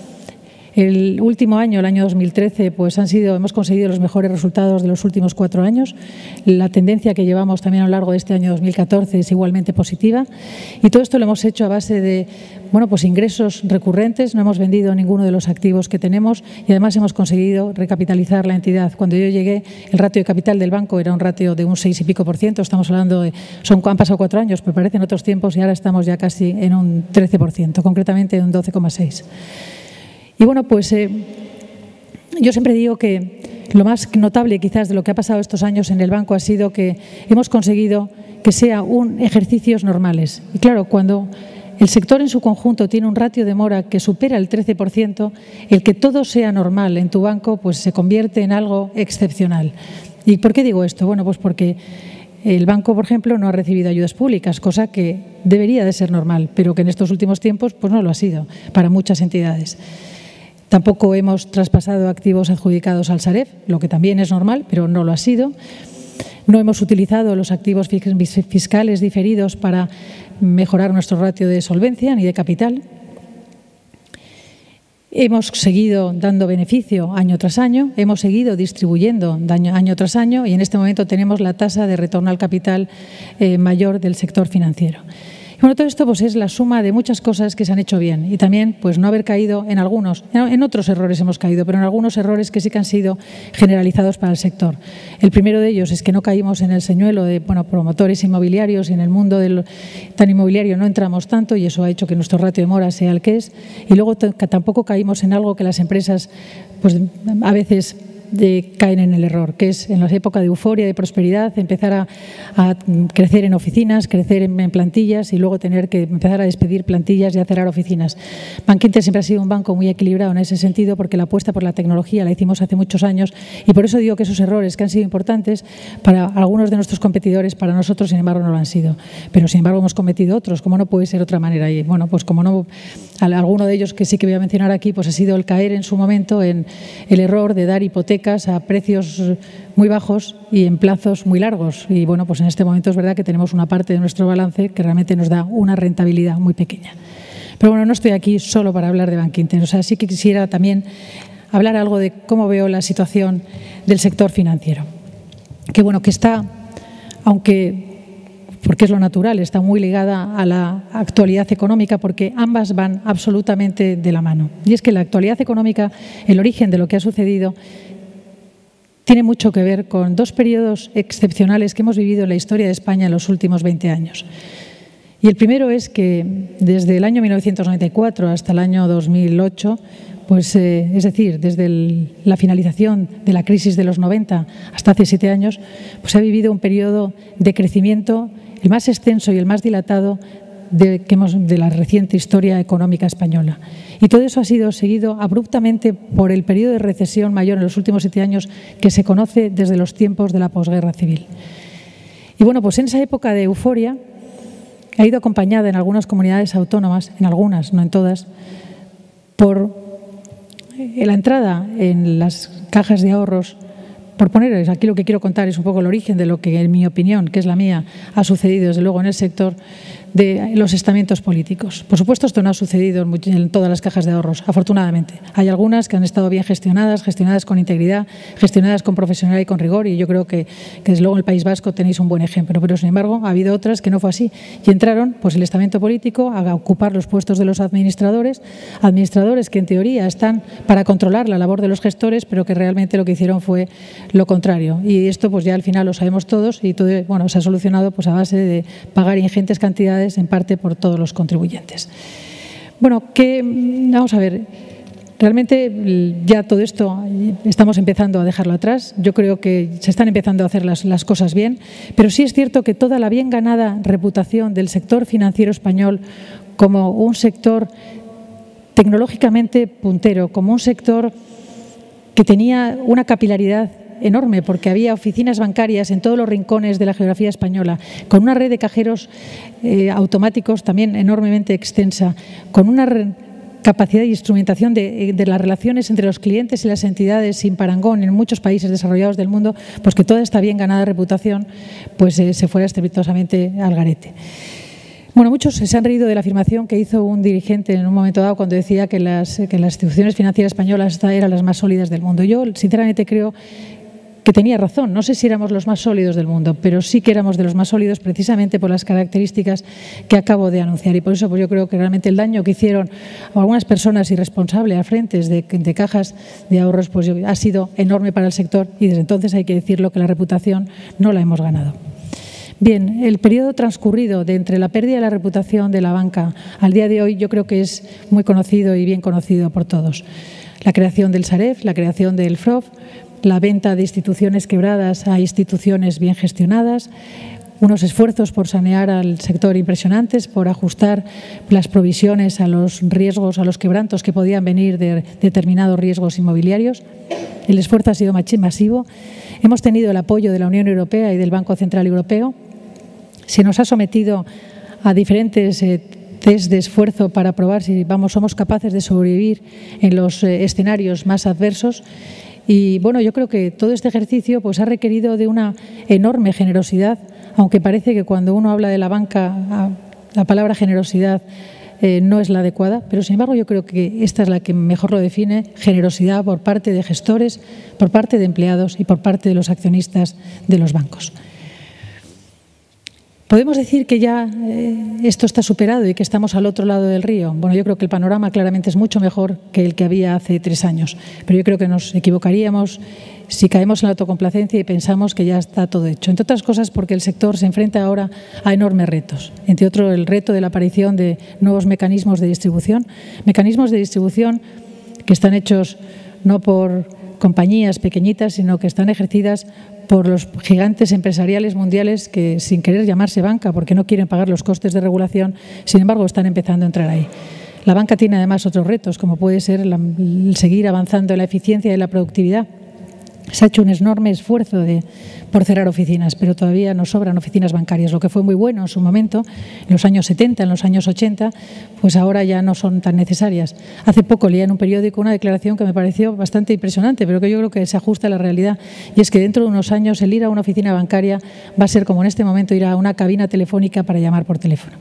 El último año, el año dos mil trece, pues han sido, hemos conseguido los mejores resultados de los últimos cuatro años. La tendencia que llevamos también a lo largo de este año dos mil catorce es igualmente positiva. Y todo esto lo hemos hecho a base de bueno, pues ingresos recurrentes. No hemos vendido ninguno de los activos que tenemos y además hemos conseguido recapitalizar la entidad. Cuando yo llegué, el ratio de capital del banco era un ratio de un seis y pico por ciento. Estamos hablando de, son, han pasado cuatro años, pero parecen otros tiempos y ahora estamos ya casi en un trece por ciento, concretamente en un doce coma seis por ciento. Y bueno, pues eh, yo siempre digo que lo más notable quizás de lo que ha pasado estos años en el banco ha sido que hemos conseguido que sea un ejercicios normales. Y claro, cuando el sector en su conjunto tiene un ratio de mora que supera el trece por ciento, el que todo sea normal en tu banco pues se convierte en algo excepcional. ¿Y por qué digo esto? Bueno, pues porque el banco, por ejemplo, no ha recibido ayudas públicas, cosa que debería de ser normal, pero que en estos últimos tiempos pues no lo ha sido para muchas entidades. Tampoco hemos traspasado activos adjudicados al Sareb, lo que también es normal, pero no lo ha sido. No hemos utilizado los activos fiscales diferidos para mejorar nuestro ratio de solvencia ni de capital. Hemos seguido dando beneficio año tras año, hemos seguido distribuyendo año tras año y en este momento tenemos la tasa de retorno al capital eh, mayor del sector financiero. Y bueno, todo esto pues, es la suma de muchas cosas que se han hecho bien y también pues, no haber caído en algunos, en otros errores hemos caído, pero en algunos errores que sí que han sido generalizados para el sector. El primero de ellos es que no caímos en el señuelo de bueno, promotores inmobiliarios y en el mundo del, tan inmobiliario no entramos tanto y eso ha hecho que nuestro ratio de mora sea el que es. Y luego tampoco caímos en algo que las empresas pues, a veces de, caen en el error, que es en la época de euforia, de prosperidad, empezar a, a crecer en oficinas, crecer en, en plantillas y luego tener que empezar a despedir plantillas y a cerrar oficinas. Bankinter siempre ha sido un banco muy equilibrado en ese sentido porque la apuesta por la tecnología la hicimos hace muchos años y por eso digo que esos errores que han sido importantes para algunos de nuestros competidores, para nosotros, sin embargo, no lo han sido. Pero, sin embargo, hemos cometido otros, como no puede ser de otra manera. Y, bueno, pues como no, alguno de ellos que sí que voy a mencionar aquí, pues ha sido el caer en su momento en el error de dar hipotecas a precios muy bajos y en plazos muy largos. Y bueno, pues en este momento es verdad que tenemos una parte de nuestro balance que realmente nos da una rentabilidad muy pequeña. Pero bueno, no estoy aquí solo para hablar de Bankinter. O sea, sí que quisiera también hablar algo de cómo veo la situación del sector financiero. Que bueno, que está, aunque, porque es lo natural, está muy ligada a la actualidad económica porque ambas van absolutamente de la mano. Y es que la actualidad económica, el origen de lo que ha sucedido, tiene mucho que ver con dos periodos excepcionales que hemos vivido en la historia de España en los últimos veinte años. Y el primero es que desde el año mil novecientos noventa y cuatro hasta el año dos mil ocho, pues, eh, es decir, desde el, la finalización de la crisis de los noventa hasta hace siete años, pues se ha vivido un periodo de crecimiento, el más extenso y el más dilatado de, que hemos, de la reciente historia económica española. Y todo eso ha sido seguido abruptamente por el periodo de recesión mayor en los últimos siete años que se conoce desde los tiempos de la posguerra civil. Y bueno, pues en esa época de euforia ha ido acompañada en algunas comunidades autónomas, en algunas, no en todas, por la entrada en las cajas de ahorros. Por poner, aquí lo que quiero contar es un poco el origen de lo que, en mi opinión, que es la mía, ha sucedido desde luego en el sector de los estamentos políticos. Por supuesto, esto no ha sucedido en todas las cajas de ahorros, afortunadamente. Hay algunas que han estado bien gestionadas, gestionadas con integridad, gestionadas con profesionalidad y con rigor, y yo creo que, que desde luego en el País Vasco tenéis un buen ejemplo. Pero, sin embargo, ha habido otras que no fue así. Y entraron pues, el estamento político a ocupar los puestos de los administradores, administradores que en teoría están para controlar la labor de los gestores, pero que realmente lo que hicieron fue lo contrario. Y esto pues ya al final lo sabemos todos y todo bueno, se ha solucionado pues, a base de pagar ingentes cantidades en parte por todos los contribuyentes. Bueno, que vamos a ver, realmente ya todo esto estamos empezando a dejarlo atrás. Yo creo que se están empezando a hacer las, las cosas bien, pero sí es cierto que toda la bien ganada reputación del sector financiero español como un sector tecnológicamente puntero, como un sector que tenía una capilaridad enorme porque había oficinas bancarias en todos los rincones de la geografía española, con una red de cajeros eh, automáticos también enormemente extensa, con una capacidad de instrumentación de, de las relaciones entre los clientes y las entidades sin parangón en muchos países desarrollados del mundo, pues que toda esta bien ganada reputación pues, eh, se fuera estrepitosamente al garete. Bueno, muchos se han reído de la afirmación que hizo un dirigente en un momento dado cuando decía que las, que las instituciones financieras españolas eran las más sólidas del mundo. Yo, sinceramente, creo que tenía razón. No sé si éramos los más sólidos del mundo, pero sí que éramos de los más sólidos precisamente por las características que acabo de anunciar. Y por eso pues yo creo que realmente el daño que hicieron algunas personas irresponsables al frente de, de cajas de ahorros pues ha sido enorme para el sector y desde entonces hay que decirlo que la reputación no la hemos ganado. Bien, el periodo transcurrido de entre la pérdida de la reputación de la banca al día de hoy yo creo que es muy conocido y bien conocido por todos. La creación del Sareb, la creación del F R O F, la venta de instituciones quebradas a instituciones bien gestionadas, unos esfuerzos por sanear al sector impresionantes, por ajustar las provisiones a los riesgos, a los quebrantos que podían venir de determinados riesgos inmobiliarios. El esfuerzo ha sido masivo. Hemos tenido el apoyo de la Unión Europea y del Banco Central Europeo. Se nos ha sometido a diferentes eh, test de esfuerzo para probar si vamos, somos capaces de sobrevivir en los eh, escenarios más adversos. Y bueno, yo creo que todo este ejercicio pues, ha requerido de una enorme generosidad, aunque parece que cuando uno habla de la banca, la palabra generosidad eh, no es la adecuada, pero sin embargo yo creo que esta es la que mejor lo define: generosidad por parte de gestores, por parte de empleados y por parte de los accionistas de los bancos. ¿Podemos decir que ya eh, esto está superado y que estamos al otro lado del río? Bueno, yo creo que el panorama claramente es mucho mejor que el que había hace tres años, pero yo creo que nos equivocaríamos si caemos en la autocomplacencia y pensamos que ya está todo hecho. Entre otras cosas porque el sector se enfrenta ahora a enormes retos, entre otros el reto de la aparición de nuevos mecanismos de distribución, mecanismos de distribución que están hechos no por compañías pequeñitas, sino que están ejercidas por los gigantes empresariales mundiales que, sin querer llamarse banca, porque no quieren pagar los costes de regulación, sin embargo, están empezando a entrar ahí. La banca tiene además otros retos, como puede ser la, el seguir avanzando en la eficiencia y la productividad. Se ha hecho un enorme esfuerzo de, por cerrar oficinas, pero todavía nos sobran oficinas bancarias, lo que fue muy bueno en su momento, en los años setenta, en los años ochenta, pues ahora ya no son tan necesarias. Hace poco leía en un periódico una declaración que me pareció bastante impresionante, pero que yo creo que se ajusta a la realidad, y es que dentro de unos años el ir a una oficina bancaria va a ser como en este momento ir a una cabina telefónica para llamar por teléfono.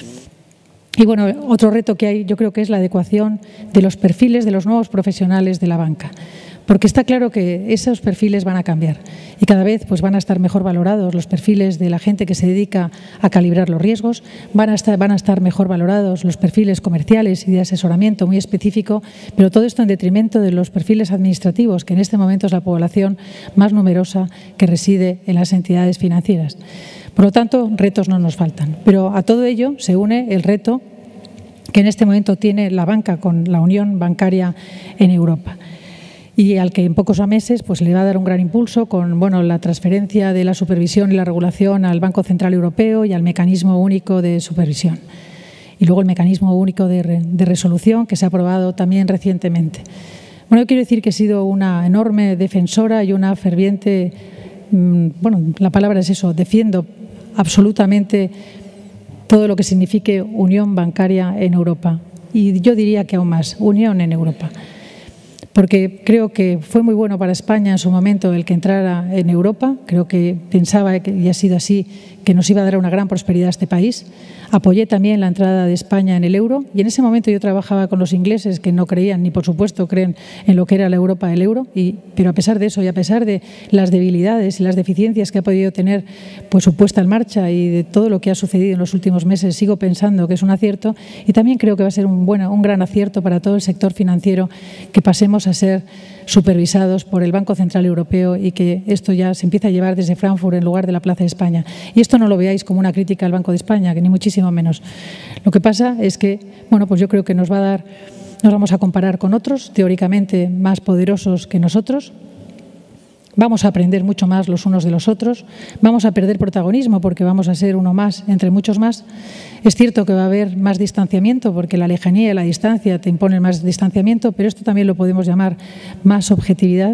Y bueno, otro reto que hay yo creo que es la adecuación de los perfiles de los nuevos profesionales de la banca. Porque está claro que esos perfiles van a cambiar y cada vez pues, van a estar mejor valorados los perfiles de la gente que se dedica a calibrar los riesgos, van a estar, van a estar mejor valorados los perfiles comerciales y de asesoramiento muy específico, pero todo esto en detrimento de los perfiles administrativos, que en este momento es la población más numerosa que reside en las entidades financieras. Por lo tanto, retos no nos faltan, pero a todo ello se une el reto que en este momento tiene la banca con la unión bancaria en Europa, y al que en pocos meses pues, le va a dar un gran impulso con bueno, la transferencia de la supervisión y la regulación al Banco Central Europeo y al Mecanismo Único de Supervisión. Y luego el Mecanismo Único de, re, de Resolución, que se ha aprobado también recientemente. Bueno, yo quiero decir que he sido una enorme defensora y una ferviente, mmm, bueno, la palabra es eso, defiendo absolutamente todo lo que signifique unión bancaria en Europa. Y yo diría que aún más, unión en Europa. Porque creo que fue muy bueno para España en su momento el que entrara en Europa. Creo que pensaba, y ha sido así, que nos iba a dar una gran prosperidad a este país. Apoyé también la entrada de España en el euro y en ese momento yo trabajaba con los ingleses que no creían, ni por supuesto creen en lo que era la Europa del euro, y, pero a pesar de eso y a pesar de las debilidades y las deficiencias que ha podido tener pues, su puesta en marcha y de todo lo que ha sucedido en los últimos meses, sigo pensando que es un acierto y también creo que va a ser un, bueno, un gran acierto para todo el sector financiero que pasemos a ser supervisados por el Banco Central Europeo y que esto ya se empieza a llevar desde Frankfurt en lugar de la Plaza de España. Y esto no lo veáis como una crítica al Banco de España, que ni muchísimo menos. Lo que pasa es que, bueno, pues yo creo que nos va a dar, nos vamos a comparar con otros, teóricamente más poderosos que nosotros. Vamos a aprender mucho más los unos de los otros, vamos a perder protagonismo porque vamos a ser uno más entre muchos más. Es cierto que va a haber más distanciamiento porque la lejanía y la distancia te imponen más distanciamiento, pero esto también lo podemos llamar más objetividad.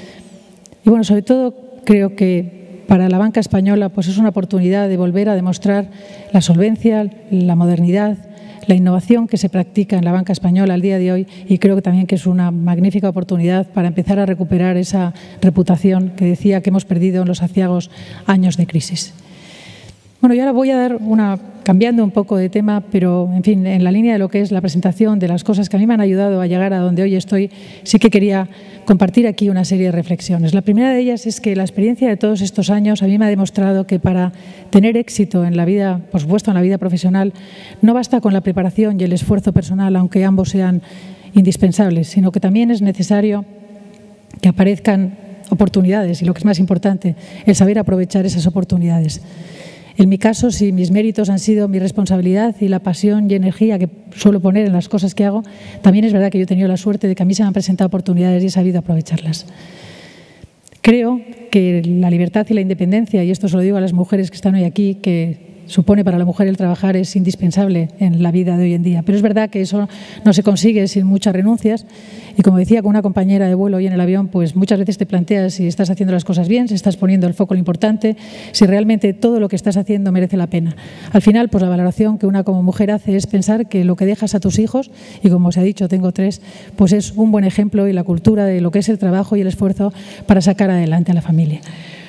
Y bueno, sobre todo creo que para la banca española pues es una oportunidad de volver a demostrar la solvencia, la modernidad, la innovación que se practica en la banca española al día de hoy, y creo que también que es una magnífica oportunidad para empezar a recuperar esa reputación que decía que hemos perdido en los aciagos años de crisis. Bueno, y ahora voy a dar una, cambiando un poco de tema, pero en fin, en la línea de lo que es la presentación de las cosas que a mí me han ayudado a llegar a donde hoy estoy, sí que quería compartir aquí una serie de reflexiones. La primera de ellas es que la experiencia de todos estos años a mí me ha demostrado que para tener éxito en la vida, por supuesto en la vida profesional, no basta con la preparación y el esfuerzo personal, aunque ambos sean indispensables, sino que también es necesario que aparezcan oportunidades y, lo que es más importante, el saber aprovechar esas oportunidades. En mi caso, si mis méritos han sido mi responsabilidad y la pasión y energía que suelo poner en las cosas que hago, también es verdad que yo he tenido la suerte de que a mí se me han presentado oportunidades y he sabido aprovecharlas. Creo que la libertad y la independencia, y esto se lo digo a las mujeres que están hoy aquí, que supone para la mujer el trabajar es indispensable en la vida de hoy en día. Pero es verdad que eso no se consigue sin muchas renuncias y, como decía con una compañera de vuelo hoy en el avión, pues muchas veces te planteas si estás haciendo las cosas bien, si estás poniendo el foco en lo importante, si realmente todo lo que estás haciendo merece la pena. Al final, pues la valoración que una como mujer hace es pensar que lo que dejas a tus hijos, y como os he dicho, tengo tres, pues es un buen ejemplo y la cultura de lo que es el trabajo y el esfuerzo para sacar adelante a la familia.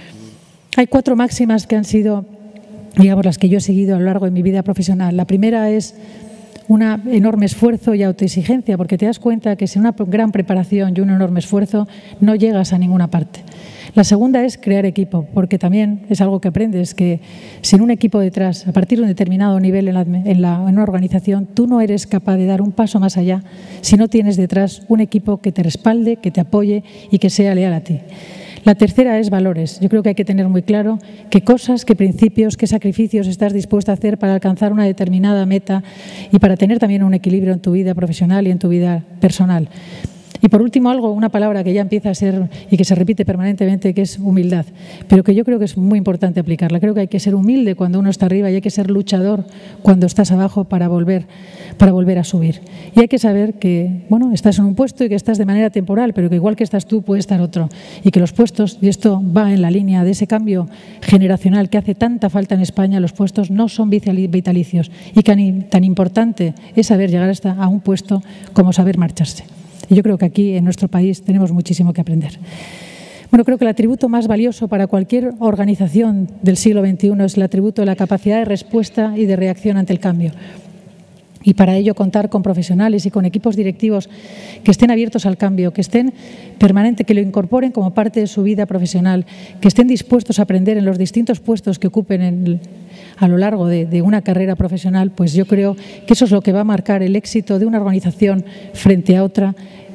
Hay cuatro máximas que han sido, digamos, las que yo he seguido a lo largo de mi vida profesional. La primera es un enorme esfuerzo y autoexigencia, porque te das cuenta que sin una gran preparación y un enorme esfuerzo no llegas a ninguna parte. La segunda es crear equipo, porque también es algo que aprendes, que sin un equipo detrás, a partir de un determinado nivel en, la, en, la, en una organización, tú no eres capaz de dar un paso más allá si no tienes detrás un equipo que te respalde, que te apoye y que sea leal a ti. La tercera es valores. Yo creo que hay que tener muy claro qué cosas, qué principios, qué sacrificios estás dispuesto a hacer para alcanzar una determinada meta y para tener también un equilibrio en tu vida profesional y en tu vida personal. Y por último, algo, una palabra que ya empieza a ser y que se repite permanentemente, que es humildad, pero que yo creo que es muy importante aplicarla. Creo que hay que ser humilde cuando uno está arriba y hay que ser luchador cuando estás abajo para volver, para volver a subir. Y hay que saber que, bueno, estás en un puesto y que estás de manera temporal, pero que igual que estás tú puede estar otro. Y que los puestos, y esto va en la línea de ese cambio generacional que hace tanta falta en España, los puestos no son vitalicios. Y que tan importante es saber llegar hasta a un puesto como saber marcharse. Y yo creo que aquí, en nuestro país, tenemos muchísimo que aprender. Bueno, creo que el atributo más valioso para cualquier organización del siglo veintiuno es el atributo de la capacidad de respuesta y de reacción ante el cambio. Y para ello contar con profesionales y con equipos directivos que estén abiertos al cambio, que estén permanente, que lo incorporen como parte de su vida profesional, que estén dispuestos a aprender en los distintos puestos que ocupen en el, a lo largo de, de una carrera profesional, pues yo creo que eso es lo que va a marcar el éxito de una organización frente a otra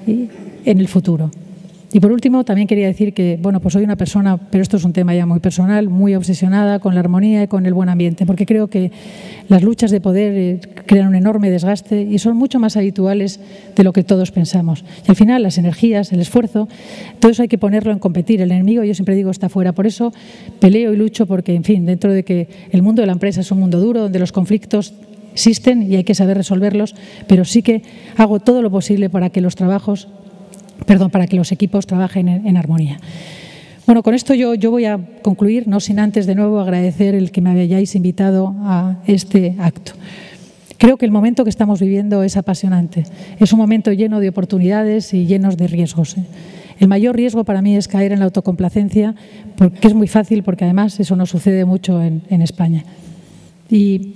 en el futuro. Y por último, también quería decir que, bueno, pues soy una persona, pero esto es un tema ya muy personal, muy obsesionada con la armonía y con el buen ambiente, porque creo que las luchas de poder crean un enorme desgaste y son mucho más habituales de lo que todos pensamos. Y al final, las energías, el esfuerzo, todo eso hay que ponerlo en competir. El enemigo, yo siempre digo, está fuera. Por eso peleo y lucho porque, en fin, dentro de que el mundo de la empresa es un mundo duro, donde los conflictos existen y hay que saber resolverlos, pero sí que hago todo lo posible para que los trabajos Perdón, para que los equipos trabajen en, en armonía. Bueno, con esto yo, yo voy a concluir, no sin antes de nuevo agradecer el que me hayáis invitado a este acto. Creo que el momento que estamos viviendo es apasionante. Es un momento lleno de oportunidades y llenos de riesgos. El mayor riesgo para mí es caer en la autocomplacencia, porque es muy fácil, porque además eso no sucede mucho en, en España. Y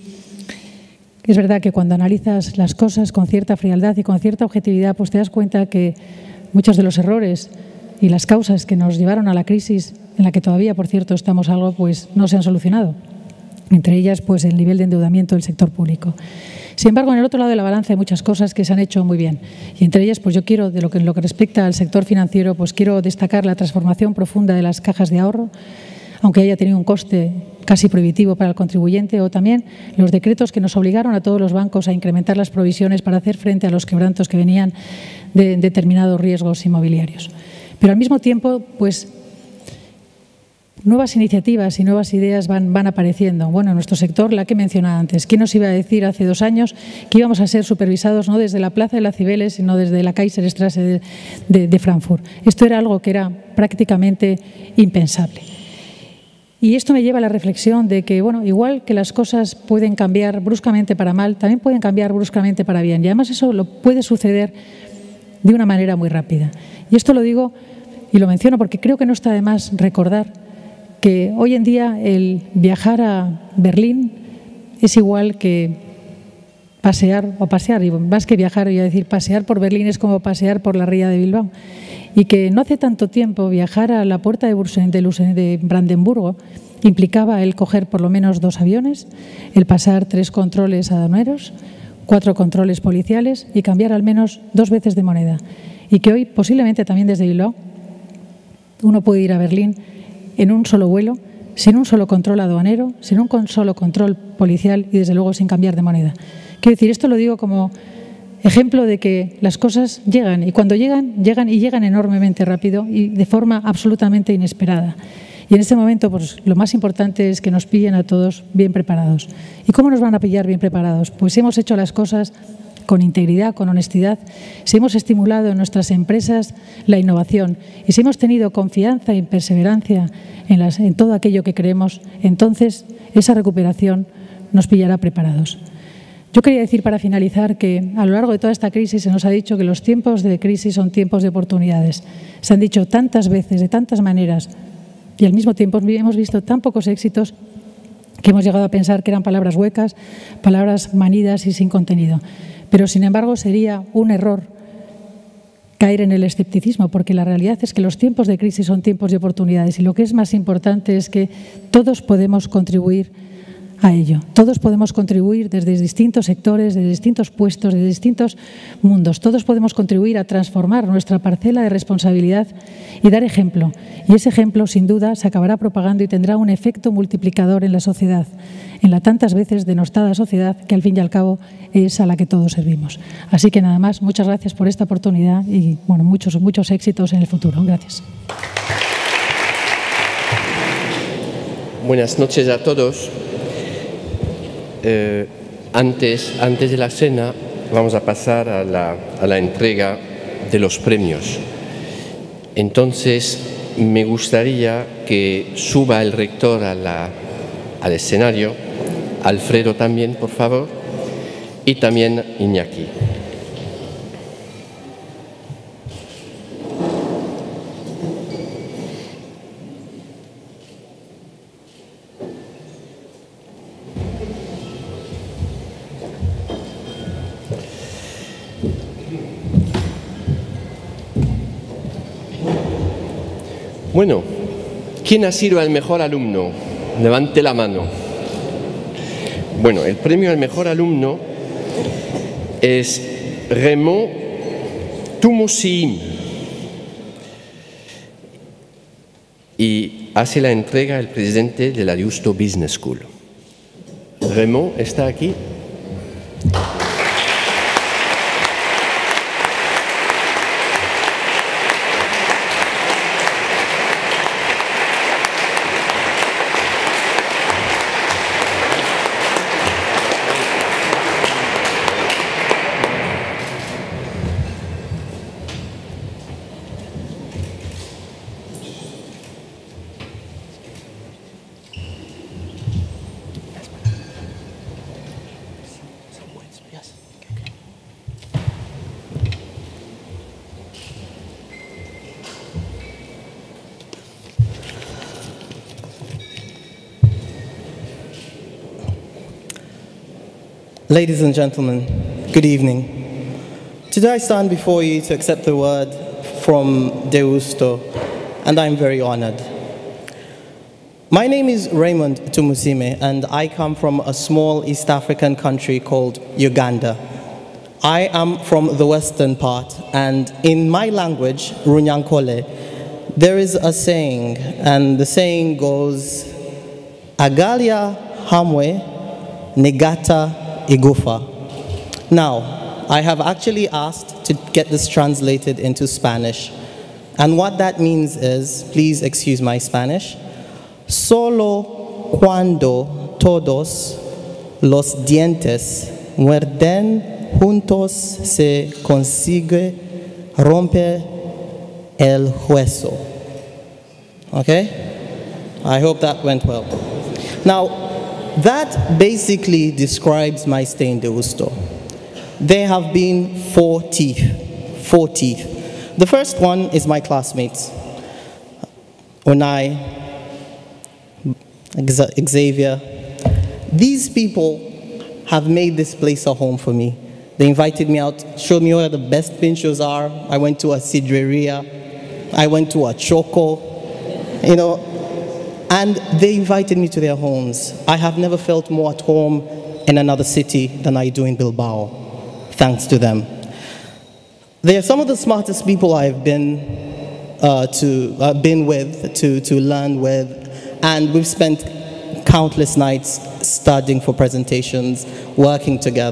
es verdad que cuando analizas las cosas con cierta frialdad y con cierta objetividad, pues te das cuenta que muchos de los errores y las causas que nos llevaron a la crisis, en la que todavía, por cierto, estamos algo, pues no se han solucionado. Entre ellas, pues el nivel de endeudamiento del sector público. Sin embargo, en el otro lado de la balanza hay muchas cosas que se han hecho muy bien. Y entre ellas, pues yo quiero, de lo que, en lo que respecta al sector financiero, pues quiero destacar la transformación profunda de las cajas de ahorro, aunque haya tenido un coste casi prohibitivo para el contribuyente, o también los decretos que nos obligaron a todos los bancos a incrementar las provisiones para hacer frente a los quebrantos que venían de determinados riesgos inmobiliarios. Pero al mismo tiempo, pues nuevas iniciativas y nuevas ideas van, van apareciendo. Bueno, en nuestro sector, la que mencionaba antes, ¿quién nos iba a decir hace dos años que íbamos a ser supervisados no desde la Plaza de las Cibeles, sino desde la Kaiserstraße de, de, de Frankfurt? Esto era algo que era prácticamente impensable. Y esto me lleva a la reflexión de que, bueno, igual que las cosas pueden cambiar bruscamente para mal, también pueden cambiar bruscamente para bien. Y además eso lo puede suceder de una manera muy rápida. Y esto lo digo y lo menciono porque creo que no está de más recordar que hoy en día el viajar a Berlín es igual que pasear, o pasear, y más que viajar, voy a decir, pasear por Berlín es como pasear por la ría de Bilbao. Y que no hace tanto tiempo viajar a la puerta de, de, de Brandenburgo implicaba el coger por lo menos dos aviones, el pasar tres controles aduaneros, cuatro controles policiales y cambiar al menos dos veces de moneda. Y que hoy, posiblemente también desde Bilbao, uno puede ir a Berlín en un solo vuelo, sin un solo control aduanero, sin un solo control policial y desde luego sin cambiar de moneda. Quiero decir, esto lo digo como ejemplo de que las cosas llegan y cuando llegan, llegan y llegan enormemente rápido y de forma absolutamente inesperada. Y en este momento, pues, lo más importante es que nos pillen a todos bien preparados. ¿Y cómo nos van a pillar bien preparados? Pues si hemos hecho las cosas con integridad, con honestidad, si hemos estimulado en nuestras empresas la innovación y si hemos tenido confianza y perseverancia en, las, en todo aquello que creemos, entonces esa recuperación nos pillará preparados. Yo quería decir para finalizar que a lo largo de toda esta crisis se nos ha dicho que los tiempos de crisis son tiempos de oportunidades. Se han dicho tantas veces, de tantas maneras, y al mismo tiempo hemos visto tan pocos éxitos que hemos llegado a pensar que eran palabras huecas, palabras manidas y sin contenido. Pero, sin embargo, sería un error caer en el escepticismo, porque la realidad es que los tiempos de crisis son tiempos de oportunidades y lo que es más importante es que todos podemos contribuir a ello. Todos podemos contribuir desde distintos sectores, desde distintos puestos, desde distintos mundos. Todos podemos contribuir a transformar nuestra parcela de responsabilidad y dar ejemplo. Y ese ejemplo, sin duda, se acabará propagando y tendrá un efecto multiplicador en la sociedad, en la tantas veces denostada sociedad que, al fin y al cabo, es a la que todos servimos. Así que, nada más, muchas gracias por esta oportunidad y, bueno, muchos, muchos éxitos en el futuro. Gracias. Buenas noches a todos. Eh, antes, antes de la cena vamos a pasar a la, a la entrega de los premios. Entonces me gustaría que suba el rector a la, al escenario, Alfredo también, por favor, y también Iñaki. Bueno, ¿quién ha sido el mejor alumno? Levante la mano. Bueno, el premio al mejor alumno es Raymond Tumosim y hace la entrega el presidente de la Deusto Business School. Raymond está aquí. Ladies and gentlemen, good evening. Today I stand before you to accept the word from Deusto, and I'm very honored. My name is Raymond Tumusime, and I come from a small East African country called Uganda. I am from the western part, and in my language, Runyankole, there is a saying, and the saying goes, Agalia Hamwe Negata Igufa. Now, I have actually asked to get this translated into Spanish. And what that means is, please excuse my Spanish, solo cuando todos los dientes muerden juntos se consigue romper el hueso. Okay? I hope that went well. Now, that basically describes my stay in Deusto. There have been four teeth, four teeth. The first one is my classmates. Unai, Xavier. These people have made this place a home for me. They invited me out, showed me where the best pinchos are. I went to a sidreria. I went to a choco, you know, and they invited me to their homes. I have never felt more at home in another city than I do in Bilbao, thanks to them. They are some of the smartest people I've been, uh, to, uh, been with, to, to learn with, and we've spent countless nights studying for presentations, working together,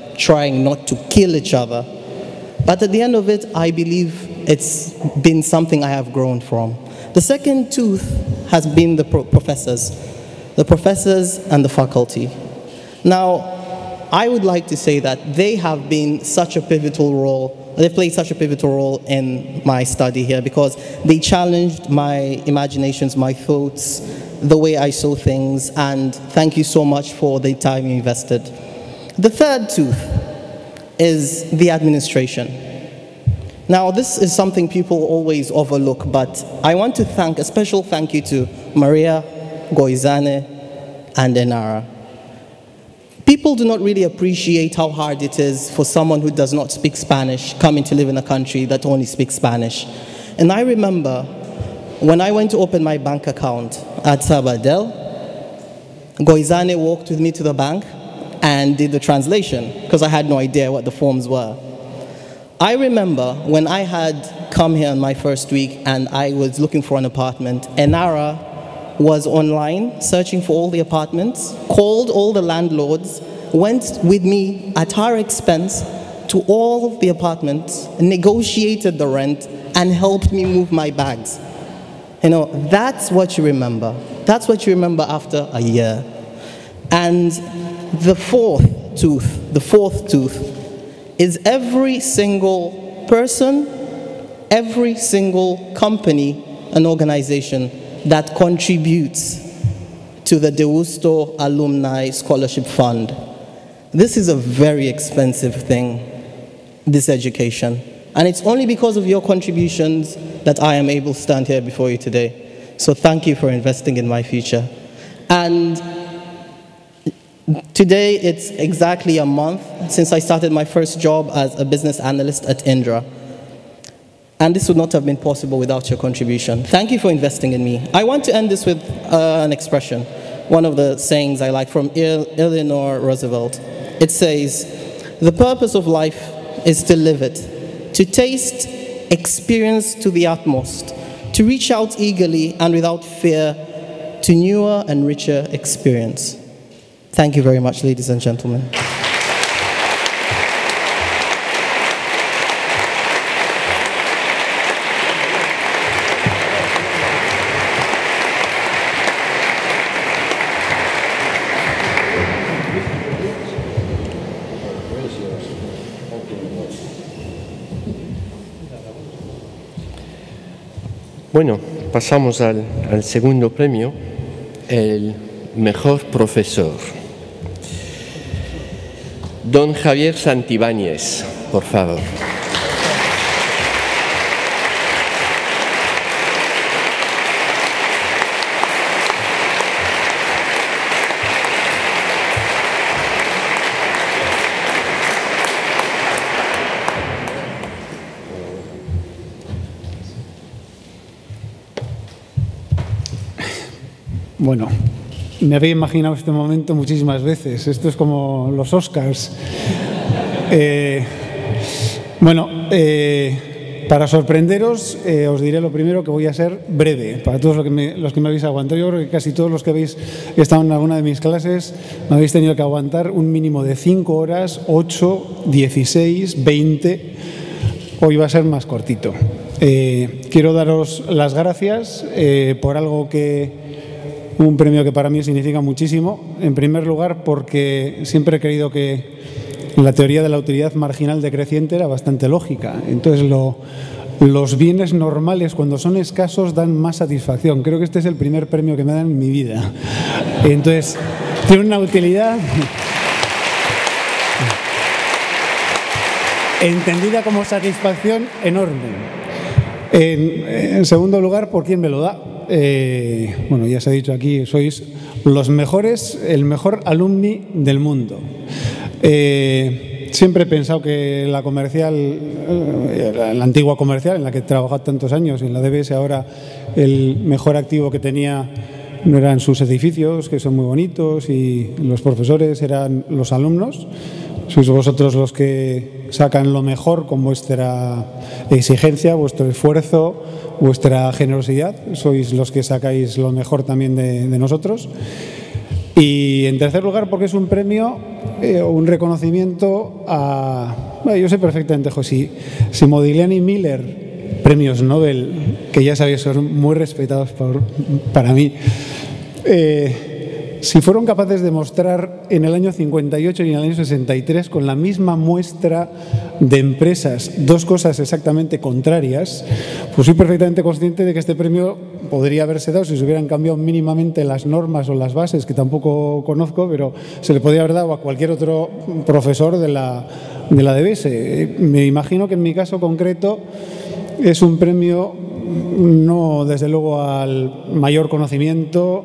trying not to kill each other. But at the end of it, I believe it's been something I have grown from. The second tooth has been the pro professors, the professors and the faculty. Now, I would like to say that they have been such a pivotal role, they've played such a pivotal role in my study here because they challenged my imaginations, my thoughts, the way I saw things, and thank you so much for the time you invested. The third tooth is the administration. Now, this is something people always overlook, but I want to thank, a special thank you to Maria, Goizane, and Enara. People do not really appreciate how hard it is for someone who does not speak Spanish coming to live in a country that only speaks Spanish. And I remember when I went to open my bank account at Sabadell, Goizane walked with me to the bank and did the translation because I had no idea what the forms were. I remember when I had come here on my first week and I was looking for an apartment, Enara was online searching for all the apartments, called all the landlords, went with me at her expense to all the apartments, negotiated the rent, and helped me move my bags. You know, that's what you remember. That's what you remember after a year. And the fourth tooth, the fourth tooth, is every single person, every single company and organization that contributes to the Deusto Alumni Scholarship Fund. This is a very expensive thing, this education. And it's only because of your contributions that I am able to stand here before you today. So thank you for investing in my future. And today, it's exactly a month since I started my first job as a business analyst at Indra. And this would not have been possible without your contribution. Thank you for investing in me. I want to end this with uh, an expression, one of the sayings I like from Eleanor Roosevelt. It says, "The purpose of life is to live it, to taste, experience to the utmost, to reach out eagerly and without fear to newer and richer experience." Thank you very much, ladies and gentlemen. Bueno, pasamos al, al segundo premio, el mejor profesor. Don Javier Santibáñez, por favor. Bueno, me había imaginado este momento muchísimas veces. Esto es como los Oscars. Eh, bueno, eh, para sorprenderos, eh, os diré lo primero que voy a ser breve. Para todos los que, me, los que me habéis aguantado, yo creo que casi todos los que habéis estado en alguna de mis clases me habéis tenido que aguantar un mínimo de cinco horas, ocho, dieciséis, veinte. Hoy va a ser más cortito. Eh, quiero daros las gracias eh, por algo que... Un premio que para mí significa muchísimo. En primer lugar, porque siempre he creído que la teoría de la utilidad marginal decreciente era bastante lógica. Entonces, lo, los bienes normales, cuando son escasos, dan más satisfacción. Creo que este es el primer premio que me dan en mi vida. Entonces, tiene una utilidad entendida como satisfacción enorme. En, en segundo lugar, ¿por quién me lo da? Eh, bueno, ya se ha dicho aquí, sois los mejores, el mejor alumni del mundo. Eh, siempre he pensado que la comercial, eh, la antigua comercial en la que he trabajado tantos años, en la D B S ahora, el mejor activo que tenía no eran sus edificios, que son muy bonitos, y los profesores, eran los alumnos. Sois vosotros los que sacan lo mejor con vuestra exigencia, vuestro esfuerzo, vuestra generosidad. Sois los que sacáis lo mejor también de, de nosotros. Y en tercer lugar, porque es un premio, eh, un reconocimiento a... Bueno, yo sé perfectamente, José, si, si Modigliani y Miller, premios Nobel, que ya sabéis son muy respetados por, para mí, eh, si fueron capaces de mostrar en el año cincuenta y ocho y en el año sesenta y tres con la misma muestra de empresas dos cosas exactamente contrarias, pues soy perfectamente consciente de que este premio podría haberse dado si se hubieran cambiado mínimamente las normas o las bases, que tampoco conozco, pero se le podría haber dado a cualquier otro profesor de la, de la D B S. Me imagino que en mi caso concreto es un premio no desde luego al mayor conocimiento,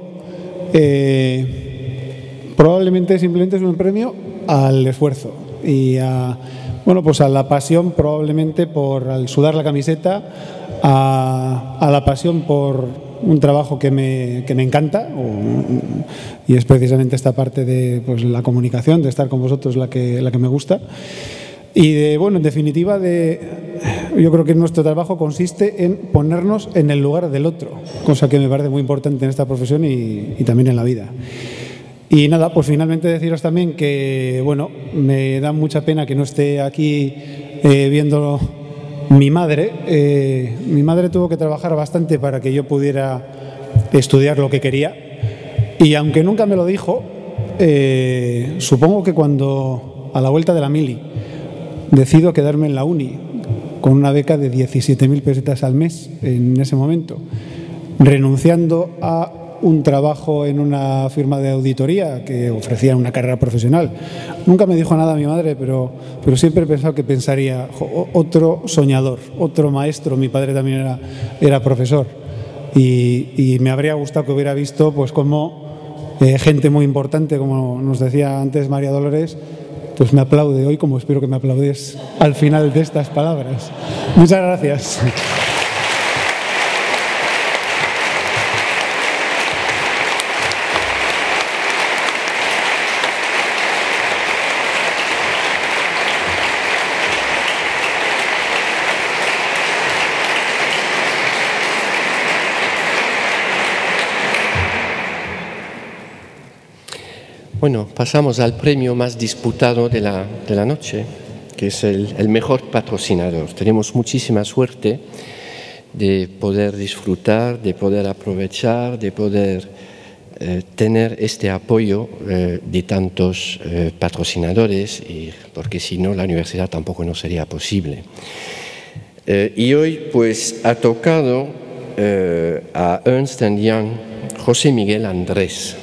Eh, probablemente simplemente es un premio al esfuerzo y a, bueno, pues a la pasión probablemente por al sudar la camiseta, a, a la pasión por un trabajo que me, que me encanta o, y es precisamente esta parte de pues, la comunicación, de estar con vosotros la que, la que me gusta. Y de, bueno, en definitiva, de, yo creo que nuestro trabajo consiste en ponernos en el lugar del otro, cosa que me parece muy importante en esta profesión y, y también en la vida. Y nada, pues finalmente deciros también que, bueno, me da mucha pena que no esté aquí eh, viendo mi madre. Eh, mi madre tuvo que trabajar bastante para que yo pudiera estudiar lo que quería y aunque nunca me lo dijo, eh, supongo que cuando a la vuelta de la mili decido quedarme en la uni con una beca de diecisiete mil pesetas al mes en ese momento, renunciando a un trabajo en una firma de auditoría que ofrecía una carrera profesional. Nunca me dijo nada mi madre, pero, pero siempre he pensado que pensaría otro soñador, otro maestro. Mi padre también era, era profesor y, y me habría gustado que hubiera visto pues cómo eh, gente muy importante, como nos decía antes María Dolores, pues me aplaude hoy, como espero que me aplaudes al final de estas palabras. Muchas gracias. Bueno, pasamos al premio más disputado de la, de la noche, que es el, el mejor patrocinador. Tenemos muchísima suerte de poder disfrutar, de poder aprovechar, de poder eh, tener este apoyo eh, de tantos eh, patrocinadores, y, porque si no la universidad tampoco no sería posible. Eh, y hoy pues ha tocado eh, a Ernst and Young José Miguel Andrés.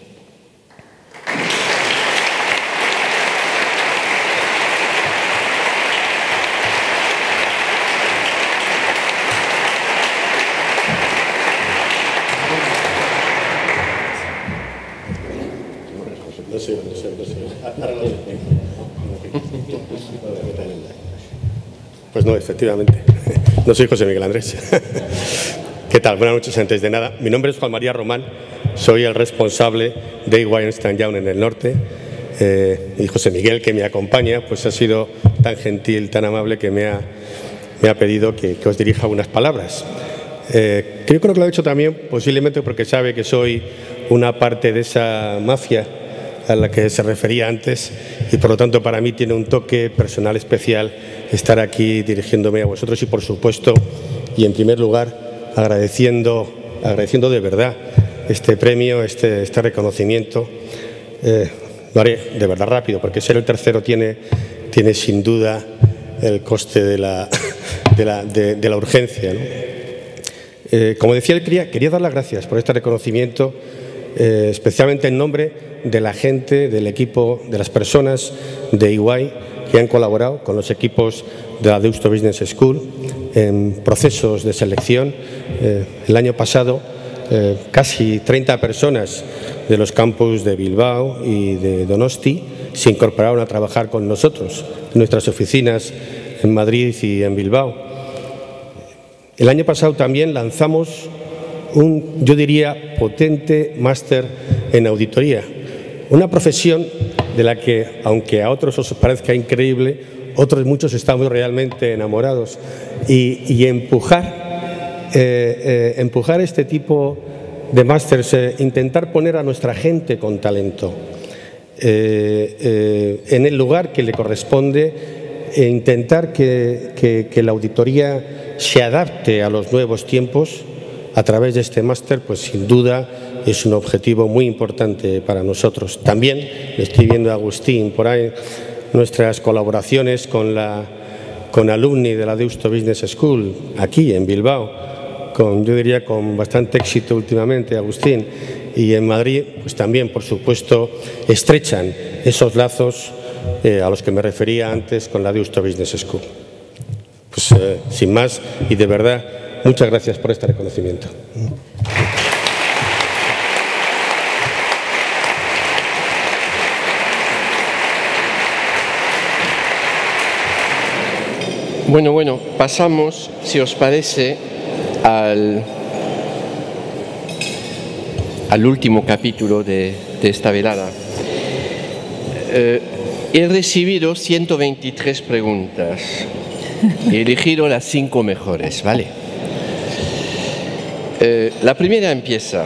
Pues no, efectivamente. No soy José Miguel Andrés. ¿Qué tal? Buenas noches. Antes de nada, mi nombre es Juan María Román, soy el responsable de E Y Ernst and Young en el norte. Eh, y José Miguel, que me acompaña, pues ha sido tan gentil, tan amable, que me ha, me ha pedido que, que os dirija unas palabras. Eh, creo que lo ha hecho también posiblemente porque sabe que soy una parte de esa mafia a la que se refería antes y por lo tanto para mí tiene un toque personal especial estar aquí dirigiéndome a vosotros y por supuesto y en primer lugar agradeciendo, agradeciendo de verdad este premio, este, este reconocimiento. Eh, lo haré de verdad rápido porque ser el tercero tiene, tiene sin duda el coste de la, de la, de, de la urgencia, ¿no? Eh, como decía, él quería, quería dar las gracias por este reconocimiento, eh, especialmente en nombre de la gente, del equipo, de las personas de E Y que han colaborado con los equipos de la Deusto Business School en procesos de selección. Eh, el año pasado, eh, casi treinta personas de los campus de Bilbao y de Donosti se incorporaron a trabajar con nosotros en nuestras oficinas en Madrid y en Bilbao. El año pasado también lanzamos un, yo diría, potente máster en auditoría, una profesión de la que, aunque a otros os parezca increíble, otros muchos estamos realmente enamorados. Y, y empujar, eh, eh, empujar este tipo de másters, eh, intentar poner a nuestra gente con talento eh, eh, en el lugar que le corresponde e intentar que, que, que la auditoría se adapte a los nuevos tiempos a través de este máster, pues sin duda es un objetivo muy importante para nosotros. También estoy viendo a Agustín por ahí, nuestras colaboraciones con, la, con alumni de la Deusto Business School aquí en Bilbao, con, yo diría con bastante éxito últimamente, Agustín, y en Madrid, pues también, por supuesto, estrechan esos lazos eh, a los que me refería antes con la Deusto Business School. Pues eh, sin más, y de verdad, muchas gracias por este reconocimiento. Bueno, bueno, pasamos, si os parece, al, al último capítulo de, de esta velada. Eh, he recibido ciento veintitrés preguntas. He elegido las cinco mejores, ¿vale? Eh, la primera empieza.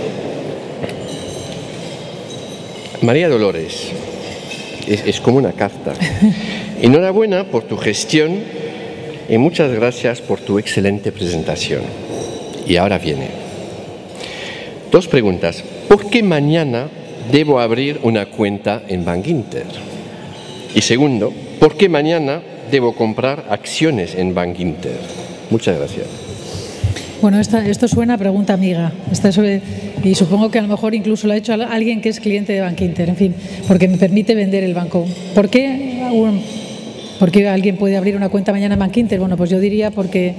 María Dolores, es, es como una carta. Enhorabuena por tu gestión y muchas gracias por tu excelente presentación. Y ahora viene. Dos preguntas. ¿Por qué mañana debo abrir una cuenta en Bankinter? Y segundo, ¿por qué mañana debo comprar acciones en Bankinter? Muchas gracias. Bueno, esta, esto suena a pregunta amiga. Esta sobre, y supongo que a lo mejor incluso lo ha hecho alguien que es cliente de Bankinter. En fin, porque me permite vender el banco. ¿Por qué, un, ¿por qué alguien puede abrir una cuenta mañana en Bankinter? Bueno, pues yo diría porque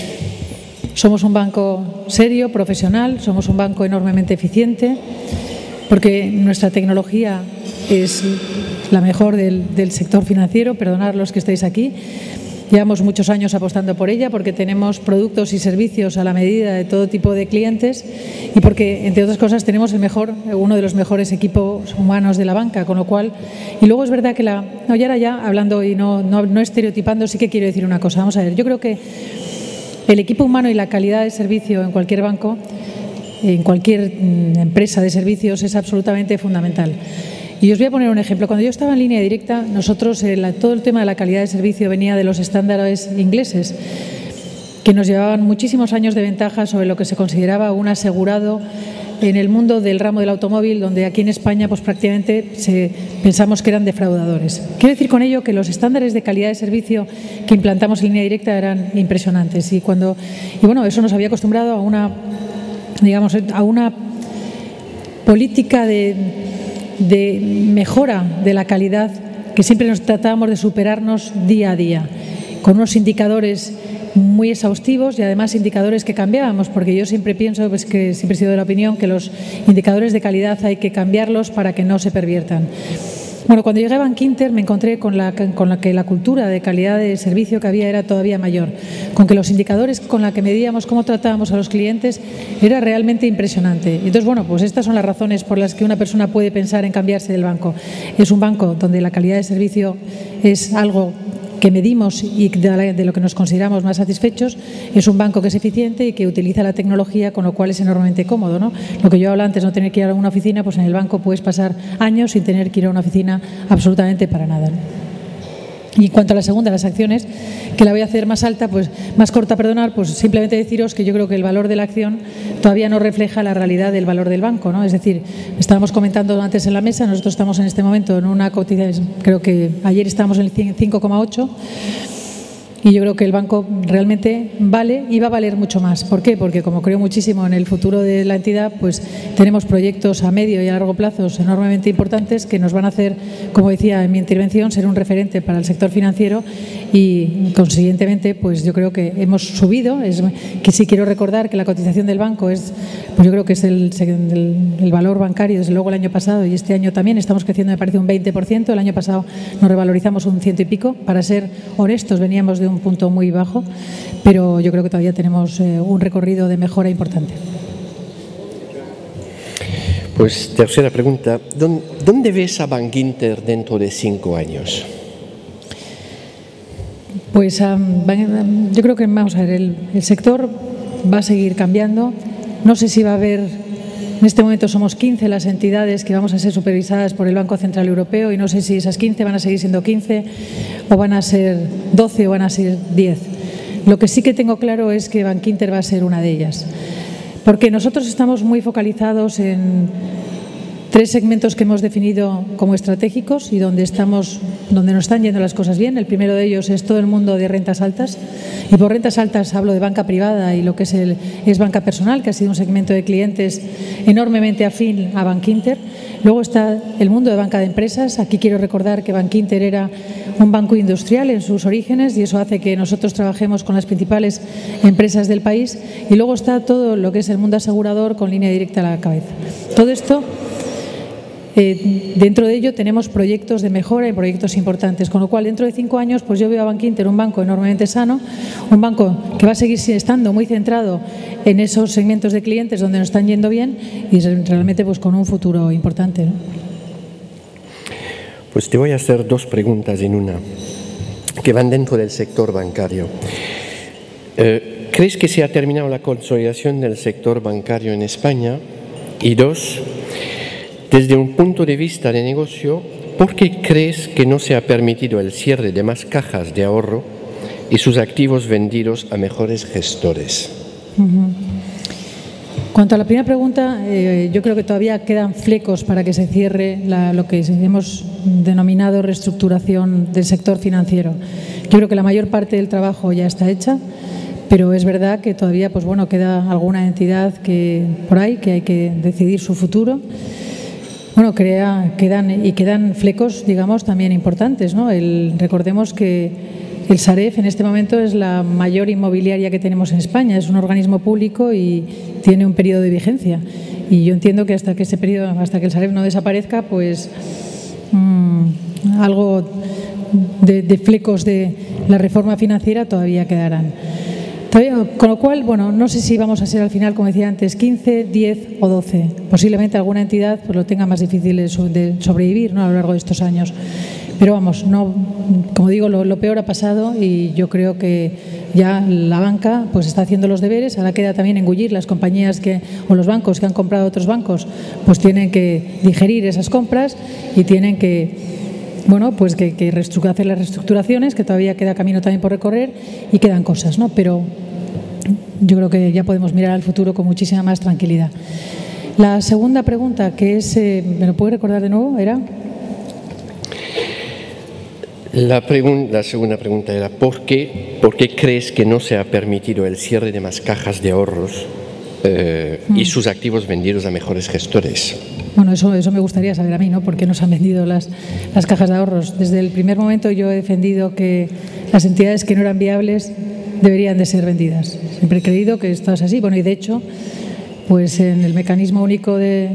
somos un banco serio, profesional, somos un banco enormemente eficiente, porque nuestra tecnología es la mejor del, del sector financiero, perdonad los que estáis aquí. Llevamos muchos años apostando por ella porque tenemos productos y servicios a la medida de todo tipo de clientes y porque, entre otras cosas, tenemos el mejor, uno de los mejores equipos humanos de la banca, con lo cual… Y luego es verdad que la… No, y ahora ya, hablando y no, no, no estereotipando, sí que quiero decir una cosa. Vamos a ver, yo creo que el equipo humano y la calidad de servicio en cualquier banco, en cualquier empresa de servicios, es absolutamente fundamental. Y os voy a poner un ejemplo. Cuando yo estaba en línea directa, nosotros, eh, la, todo el tema de la calidad de servicio venía de los estándares ingleses, que nos llevaban muchísimos años de ventaja sobre lo que se consideraba un asegurado en el mundo del ramo del automóvil, donde aquí en España pues prácticamente se, pensamos que eran defraudadores. Quiero decir con ello que los estándares de calidad de servicio que implantamos en línea directa eran impresionantes. Y, cuando, y bueno, eso nos había acostumbrado a una, digamos, a una política de… de mejora de la calidad que siempre nos tratábamos de superarnos día a día, con unos indicadores muy exhaustivos y además indicadores que cambiábamos, porque yo siempre pienso, pues que siempre he sido de la opinión que los indicadores de calidad hay que cambiarlos para que no se perviertan. Bueno, cuando llegué a Bankinter me encontré con la, con la que la cultura de calidad de servicio que había era todavía mayor, con que los indicadores con la que medíamos cómo tratábamos a los clientes era realmente impresionante. Entonces, bueno, pues estas son las razones por las que una persona puede pensar en cambiarse del banco. Es un banco donde la calidad de servicio es algo que medimos y de lo que nos consideramos más satisfechos. Es un banco que es eficiente y que utiliza la tecnología, con lo cual es enormemente cómodo, ¿no? Lo que yo hablaba antes, no tener que ir a una oficina, pues en el banco puedes pasar años sin tener que ir a una oficina absolutamente para nada, ¿no? Y en cuanto a la segunda, las acciones, que la voy a hacer más alta, pues más corta, perdonar, pues simplemente deciros que yo creo que el valor de la acción todavía no refleja la realidad del valor del banco, ¿no? Es decir, estábamos comentando antes en la mesa, nosotros estamos en este momento en una cotización, creo que ayer estábamos en el cinco coma ocho, y yo creo que el banco realmente vale y va a valer mucho más. ¿Por qué? Porque como creo muchísimo en el futuro de la entidad, pues tenemos proyectos a medio y a largo plazo enormemente importantes que nos van a hacer, como decía en mi intervención, ser un referente para el sector financiero y consiguientemente pues yo creo que hemos subido. Es, que sí quiero recordar que la cotización del banco es, pues yo creo que es el, el, el valor bancario, desde luego el año pasado y este año también estamos creciendo, me parece, un veinte por ciento. El año pasado nos revalorizamos un ciento y pico. Para ser honestos, veníamos de un punto muy bajo, pero yo creo que todavía tenemos eh, un recorrido de mejora importante. Pues tercera pregunta, ¿dónde ves a Bankinter dentro de cinco años? Pues um, yo creo que, vamos a ver, el, el sector va a seguir cambiando. No sé si va a haber En este momento somos quince las entidades que vamos a ser supervisadas por el Banco Central Europeo y no sé si esas quince van a seguir siendo quince o van a ser doce o van a ser diez. Lo que sí que tengo claro es que Bankinter va a ser una de ellas, porque nosotros estamos muy focalizados en tres segmentos que hemos definido como estratégicos y donde, estamos, donde nos están yendo las cosas bien. El primero de ellos es todo el mundo de rentas altas, y por rentas altas hablo de banca privada y lo que es, el, es banca personal, que ha sido un segmento de clientes enormemente afín a Bankinter. Luego está el mundo de banca de empresas. Aquí quiero recordar que Bankinter era un banco industrial en sus orígenes y eso hace que nosotros trabajemos con las principales empresas del país. Y luego está todo lo que es el mundo asegurador con línea directa a la cabeza. Todo esto, Eh, dentro de ello tenemos proyectos de mejora y proyectos importantes, con lo cual dentro de cinco años pues yo veo a Bankinter un banco enormemente sano, un banco que va a seguir estando muy centrado en esos segmentos de clientes donde nos están yendo bien y realmente pues con un futuro importante, ¿no? Pues te voy a hacer dos preguntas en una, que van dentro del sector bancario. Eh, ¿Crees que se ha terminado la consolidación del sector bancario en España? Y dos, desde un punto de vista de negocio, ¿por qué crees que no se ha permitido el cierre de más cajas de ahorro y sus activos vendidos a mejores gestores? Uh-huh. Cuanto a la primera pregunta, eh, yo creo que todavía quedan flecos para que se cierre la, lo que hemos denominado reestructuración del sector financiero. Yo creo que la mayor parte del trabajo ya está hecha, pero es verdad que todavía pues bueno, queda alguna entidad que, por ahí que hay que decidir su futuro. Bueno, crea, quedan, y quedan flecos, digamos, también importantes, ¿no? El, recordemos que el Saref en este momento es la mayor inmobiliaria que tenemos en España, es un organismo público y tiene un periodo de vigencia. Y yo entiendo que hasta que ese periodo, hasta que el Saref no desaparezca, pues mmm, algo de, de flecos de la reforma financiera todavía quedarán. Con lo cual, bueno, no sé si vamos a ser al final, como decía antes, quince, diez o doce. Posiblemente alguna entidad pues, lo tenga más difícil de sobrevivir, ¿no? A lo largo de estos años. Pero vamos, no, como digo, lo, lo peor ha pasado y yo creo que ya la banca pues, está haciendo los deberes. Ahora queda también engullir las compañías que, o los bancos que han comprado otros bancos, pues tienen que digerir esas compras y tienen que... Bueno, pues que, que hacer las reestructuraciones, que todavía queda camino también por recorrer y quedan cosas, ¿no? Pero yo creo que ya podemos mirar al futuro con muchísima más tranquilidad. La segunda pregunta, que es, eh, ¿me lo puede recordar de nuevo? ¿Era? La, la segunda pregunta era, ¿por qué, ¿por qué crees que no se ha permitido el cierre de más cajas de ahorros eh, mm. y sus activos vendidos a mejores gestores? Bueno, eso, eso me gustaría saber a mí, ¿no? ¿Por qué nos han vendido las, las cajas de ahorros? Desde el primer momento yo he defendido que las entidades que no eran viables deberían de ser vendidas. Siempre he creído que esto es así. Bueno, y de hecho, pues en el mecanismo único de,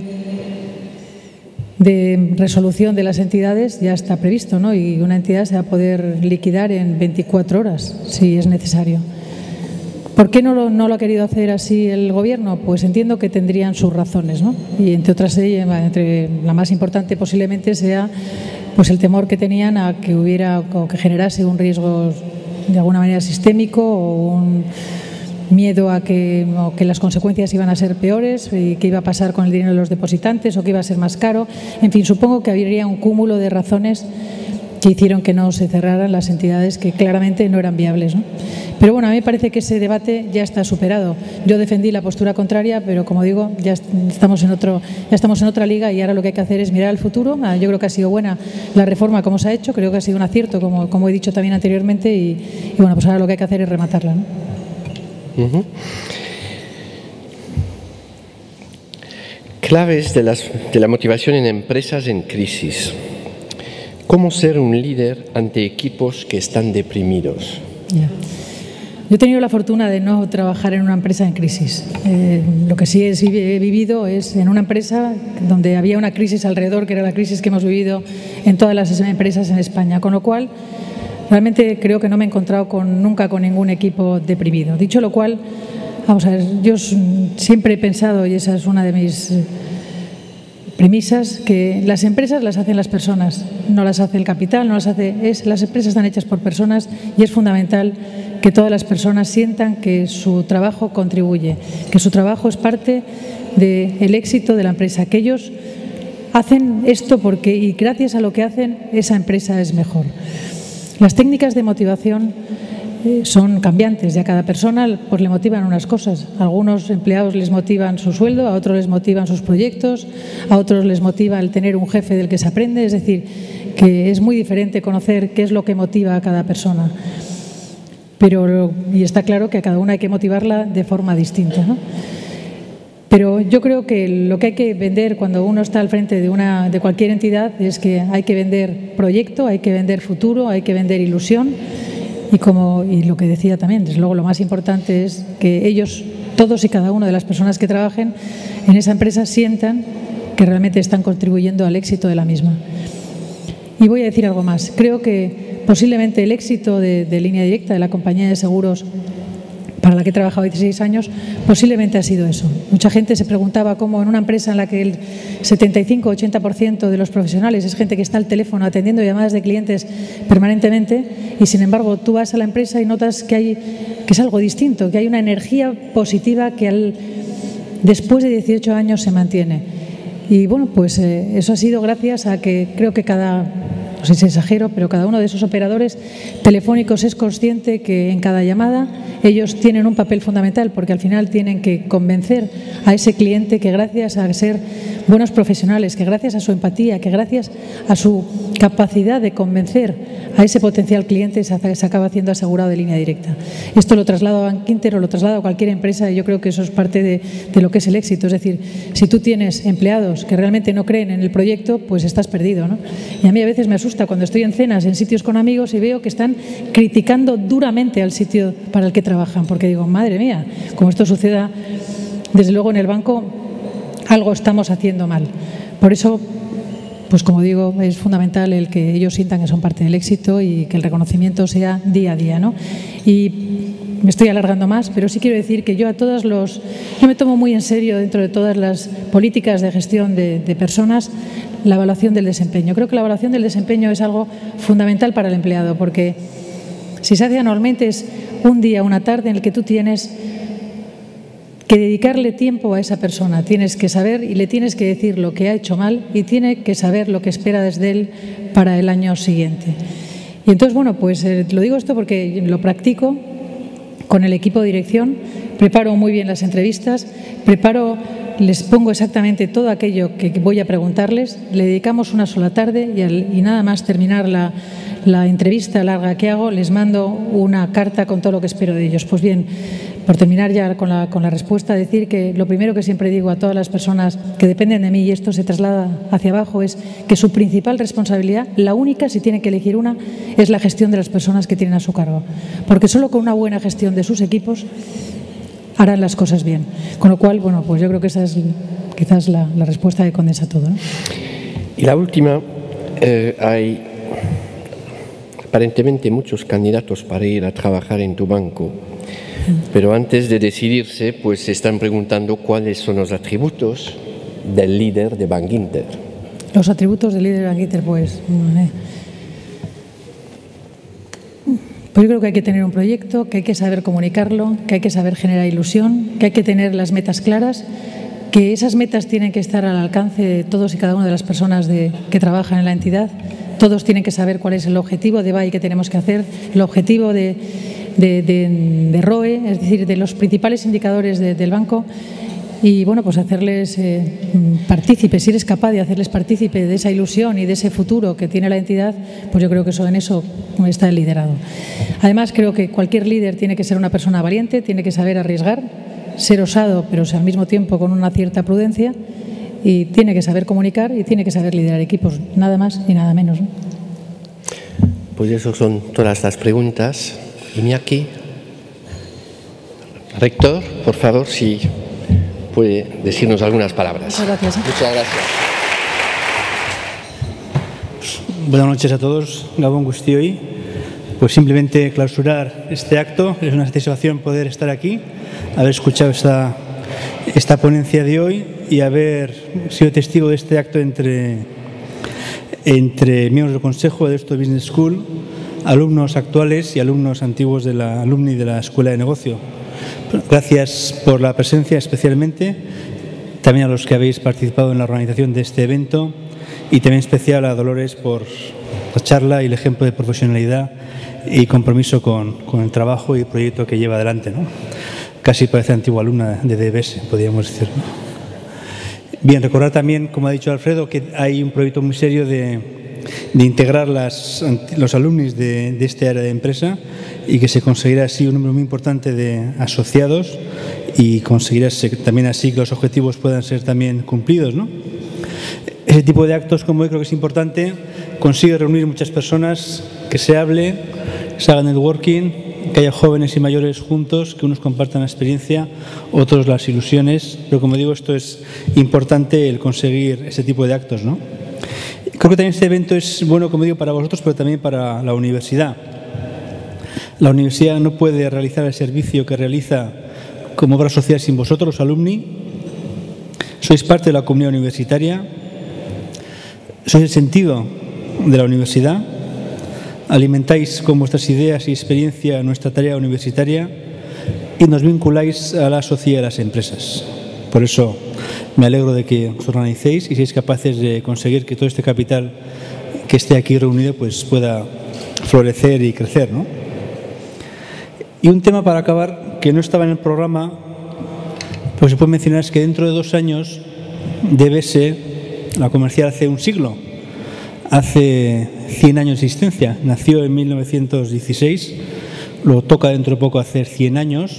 de resolución de las entidades ya está previsto, ¿no? Y una entidad se va a poder liquidar en veinticuatro horas, si es necesario. ¿Por qué no lo, no lo ha querido hacer así el Gobierno? Pues entiendo que tendrían sus razones, ¿no? Y entre otras, entre la más importante posiblemente sea pues el temor que tenían a que hubiera o que generase un riesgo de alguna manera sistémico o un miedo a que, o que las consecuencias iban a ser peores y qué iba a pasar con el dinero de los depositantes o que iba a ser más caro. En fin, supongo que habría un cúmulo de razones que hicieron que no se cerraran las entidades que claramente no eran viables, ¿no? Pero bueno, a mí me parece que ese debate ya está superado. Yo defendí la postura contraria, pero como digo, ya estamos en otro, ya estamos en otra liga y ahora lo que hay que hacer es mirar al futuro. Yo creo que ha sido buena la reforma como se ha hecho, creo que ha sido un acierto, como, como he dicho también anteriormente, y, y bueno, pues ahora lo que hay que hacer es rematarla, ¿no? Uh-huh. Claves de, las, de la motivación en empresas en crisis. ¿Cómo ser un líder ante equipos que están deprimidos? Yeah. Yo he tenido la fortuna de no trabajar en una empresa en crisis. Eh, lo que sí he vivido es en una empresa donde había una crisis alrededor, que era la crisis que hemos vivido en todas las empresas en España, con lo cual realmente creo que no me he encontrado con, nunca con ningún equipo deprimido. Dicho lo cual, vamos a ver, yo siempre he pensado, y esa es una de mis premisas que las empresas las hacen las personas, no las hace el capital, no las hace, es, las empresas están hechas por personas y es fundamental que todas las personas sientan que su trabajo contribuye, que su trabajo es parte del éxito de la empresa, que ellos hacen esto porque, y gracias a lo que hacen, esa empresa es mejor. Las técnicas de motivación son cambiantes y a cada persona pues, le motivan unas cosas. A algunos empleados les motivan su sueldo, a otros les motivan sus proyectos, a otros les motiva el tener un jefe del que se aprende. Es decir, que es muy diferente conocer qué es lo que motiva a cada persona. Pero, y está claro que a cada una hay que motivarla de forma distinta, ¿no? Pero yo creo que lo que hay que vender cuando uno está al frente de, una, de cualquier entidad es que hay que vender proyecto, hay que vender futuro, hay que vender ilusión. Y, como, y lo que decía también, desde luego lo más importante es que ellos, todos y cada una de las personas que trabajen en esa empresa sientan que realmente están contribuyendo al éxito de la misma. Y voy a decir algo más. Creo que posiblemente el éxito de, de Línea Directa, de la compañía de seguros para la que he trabajado dieciséis años, posiblemente ha sido eso. Mucha gente se preguntaba cómo en una empresa en la que el setenta y cinco a ochenta por ciento de los profesionales es gente que está al teléfono atendiendo llamadas de clientes permanentemente y sin embargo tú vas a la empresa y notas que, hay, que es algo distinto, que hay una energía positiva que al, después de dieciocho años se mantiene. Y bueno, pues eh, eso ha sido gracias a que creo que cada, no sé si exagero, pero cada uno de esos operadores telefónicos es consciente que en cada llamada ellos tienen un papel fundamental porque al final tienen que convencer a ese cliente que gracias a ser buenos profesionales, que gracias a su empatía, que gracias a su capacidad de convencer a ese potencial cliente se, se acaba haciendo asegurado de Línea Directa. Esto lo traslado a Bankinter o lo traslado a cualquier empresa y yo creo que eso es parte de, de lo que es el éxito. Es decir, si tú tienes empleados que realmente no creen en el proyecto, pues estás perdido, ¿no? Y a mí a veces me asusta cuando estoy en cenas, en sitios con amigos y veo que están criticando duramente al sitio para el que trabajan, porque digo, madre mía, como esto suceda, desde luego en el banco algo estamos haciendo mal. Por eso, pues como digo, es fundamental el que ellos sientan que son parte del éxito y que el reconocimiento sea día a día, ¿no? Y me estoy alargando más, pero sí quiero decir que yo a todos los... Yo me tomo muy en serio dentro de todas las políticas de gestión de, de personas la evaluación del desempeño. Creo que la evaluación del desempeño es algo fundamental para el empleado, porque si se hace anualmente es un día, una tarde en el que tú tienes que dedicarle tiempo a esa persona, tienes que saber y le tienes que decir lo que ha hecho mal y tiene que saber lo que espera desde él para el año siguiente. Y entonces, bueno, pues eh, lo digo esto porque lo practico con el equipo de dirección, preparo muy bien las entrevistas, preparo, les pongo exactamente todo aquello que voy a preguntarles, le dedicamos una sola tarde y, al, y nada más terminar la, la entrevista larga que hago, les mando una carta con todo lo que espero de ellos. Pues bien, por terminar ya con la, con la respuesta, decir que lo primero que siempre digo a todas las personas que dependen de mí, y esto se traslada hacia abajo, es que su principal responsabilidad, la única, si tiene que elegir una, es la gestión de las personas que tienen a su cargo. Porque solo con una buena gestión de sus equipos harán las cosas bien. Con lo cual, bueno, pues yo creo que esa es quizás la, la respuesta que condensa todo, ¿no? Y la última, eh, hay aparentemente muchos candidatos para ir a trabajar en tu banco. Pero antes de decidirse, pues se están preguntando cuáles son los atributos del líder de Bankinter. Los atributos del líder de Bankinter, pues... Eh. Pues yo creo que hay que tener un proyecto, que hay que saber comunicarlo, que hay que saber generar ilusión, que hay que tener las metas claras, que esas metas tienen que estar al alcance de todos y cada una de las personas de, que trabajan en la entidad. Todos tienen que saber cuál es el objetivo de B A I que tenemos que hacer, el objetivo de... De, de, de R O E, es decir, de los principales indicadores de, del banco y, bueno, pues hacerles eh, partícipes, si eres capaz de hacerles partícipe de esa ilusión y de ese futuro que tiene la entidad, pues yo creo que eso, en eso está el liderado. Además, creo que cualquier líder tiene que ser una persona valiente, tiene que saber arriesgar, ser osado, pero al mismo tiempo con una cierta prudencia y tiene que saber comunicar y tiene que saber liderar equipos, nada más y nada menos, ¿no? Pues eso son todas las preguntas. Iñaki, rector, por favor, si puede decirnos algunas palabras. Muchas gracias. Muchas gracias. Buenas noches a todos. Gabón Gustioi. Pues simplemente clausurar este acto. Es una satisfacción poder estar aquí, haber escuchado esta, esta ponencia de hoy y haber sido testigo de este acto entre, entre miembros del Consejo de Deusto Business School, alumnos actuales y alumnos antiguos de la alumni de la Escuela de Negocio. Gracias por la presencia especialmente, también a los que habéis participado en la organización de este evento y también especial a Dolores por la charla y el ejemplo de profesionalidad y compromiso con, con el trabajo y el proyecto que lleva adelante, ¿no? Casi parece antigua alumna de D B S, podríamos decir, ¿no? Bien, recordar también, como ha dicho Alfredo, que hay un proyecto muy serio de, de integrar las, los alumnos de, de este área de empresa y que se conseguirá así un número muy importante de asociados y conseguirá también así que los objetivos puedan ser también cumplidos, ¿no? Ese tipo de actos, como yo creo que es importante, consigue reunir muchas personas, que se hable, se haga networking, que haya jóvenes y mayores juntos, que unos compartan la experiencia, otros las ilusiones. Pero como digo, esto es importante, el conseguir ese tipo de actos, ¿no? Creo que también este evento es bueno, como digo, para vosotros, pero también para la universidad. La universidad no puede realizar el servicio que realiza como obra social sin vosotros, los alumni. Sois parte de la comunidad universitaria, sois el sentido de la universidad, alimentáis con vuestras ideas y experiencia nuestra tarea universitaria y nos vinculáis a la sociedad de las empresas. Por eso me alegro de que os organicéis y seáis capaces de conseguir que todo este capital que esté aquí reunido pues pueda florecer y crecer, ¿no? Y un tema para acabar que no estaba en el programa, pues se puede mencionar, es que dentro de dos años D B S, la comercial, hace un siglo, hace cien años de existencia. Nació en mil novecientos dieciséis, lo toca dentro de poco hacer cien años.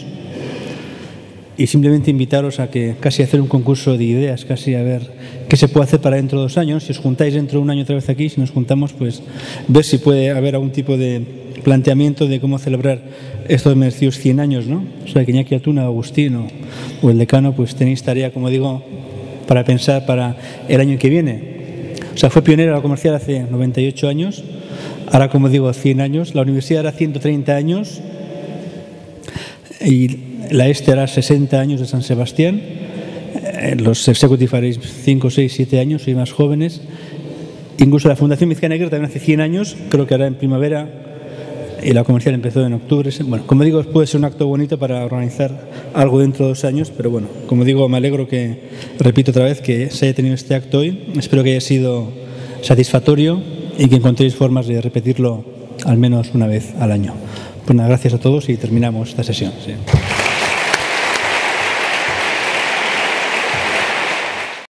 Y simplemente invitaros a que casi hacer un concurso de ideas, casi a ver qué se puede hacer para dentro de dos años. Si os juntáis dentro de un año otra vez aquí, si nos juntamos, pues ver si puede haber algún tipo de planteamiento de cómo celebrar estos merecidos cien años, ¿no? O sea, que Iñaki Atuna, Agustín o, o el decano, pues tenéis tarea, como digo, para pensar para el año que viene. O sea, fue pionera la comercial hace noventa y ocho años, ahora, como digo, cien años. La universidad hará ciento treinta años y la ESTE hará sesenta años de San Sebastián. Los Executive haréis cinco, seis, siete años, y más jóvenes. Incluso la Fundación Vizcaya Negra también hace cien años, creo que hará en primavera, y la comercial empezó en octubre. Bueno, como digo, puede ser un acto bonito para organizar algo dentro de dos años, pero bueno, como digo, me alegro que, repito otra vez, que se haya tenido este acto hoy. Espero que haya sido satisfactorio y que encontréis formas de repetirlo al menos una vez al año. Pues nada, gracias a todos y terminamos esta sesión. Sí.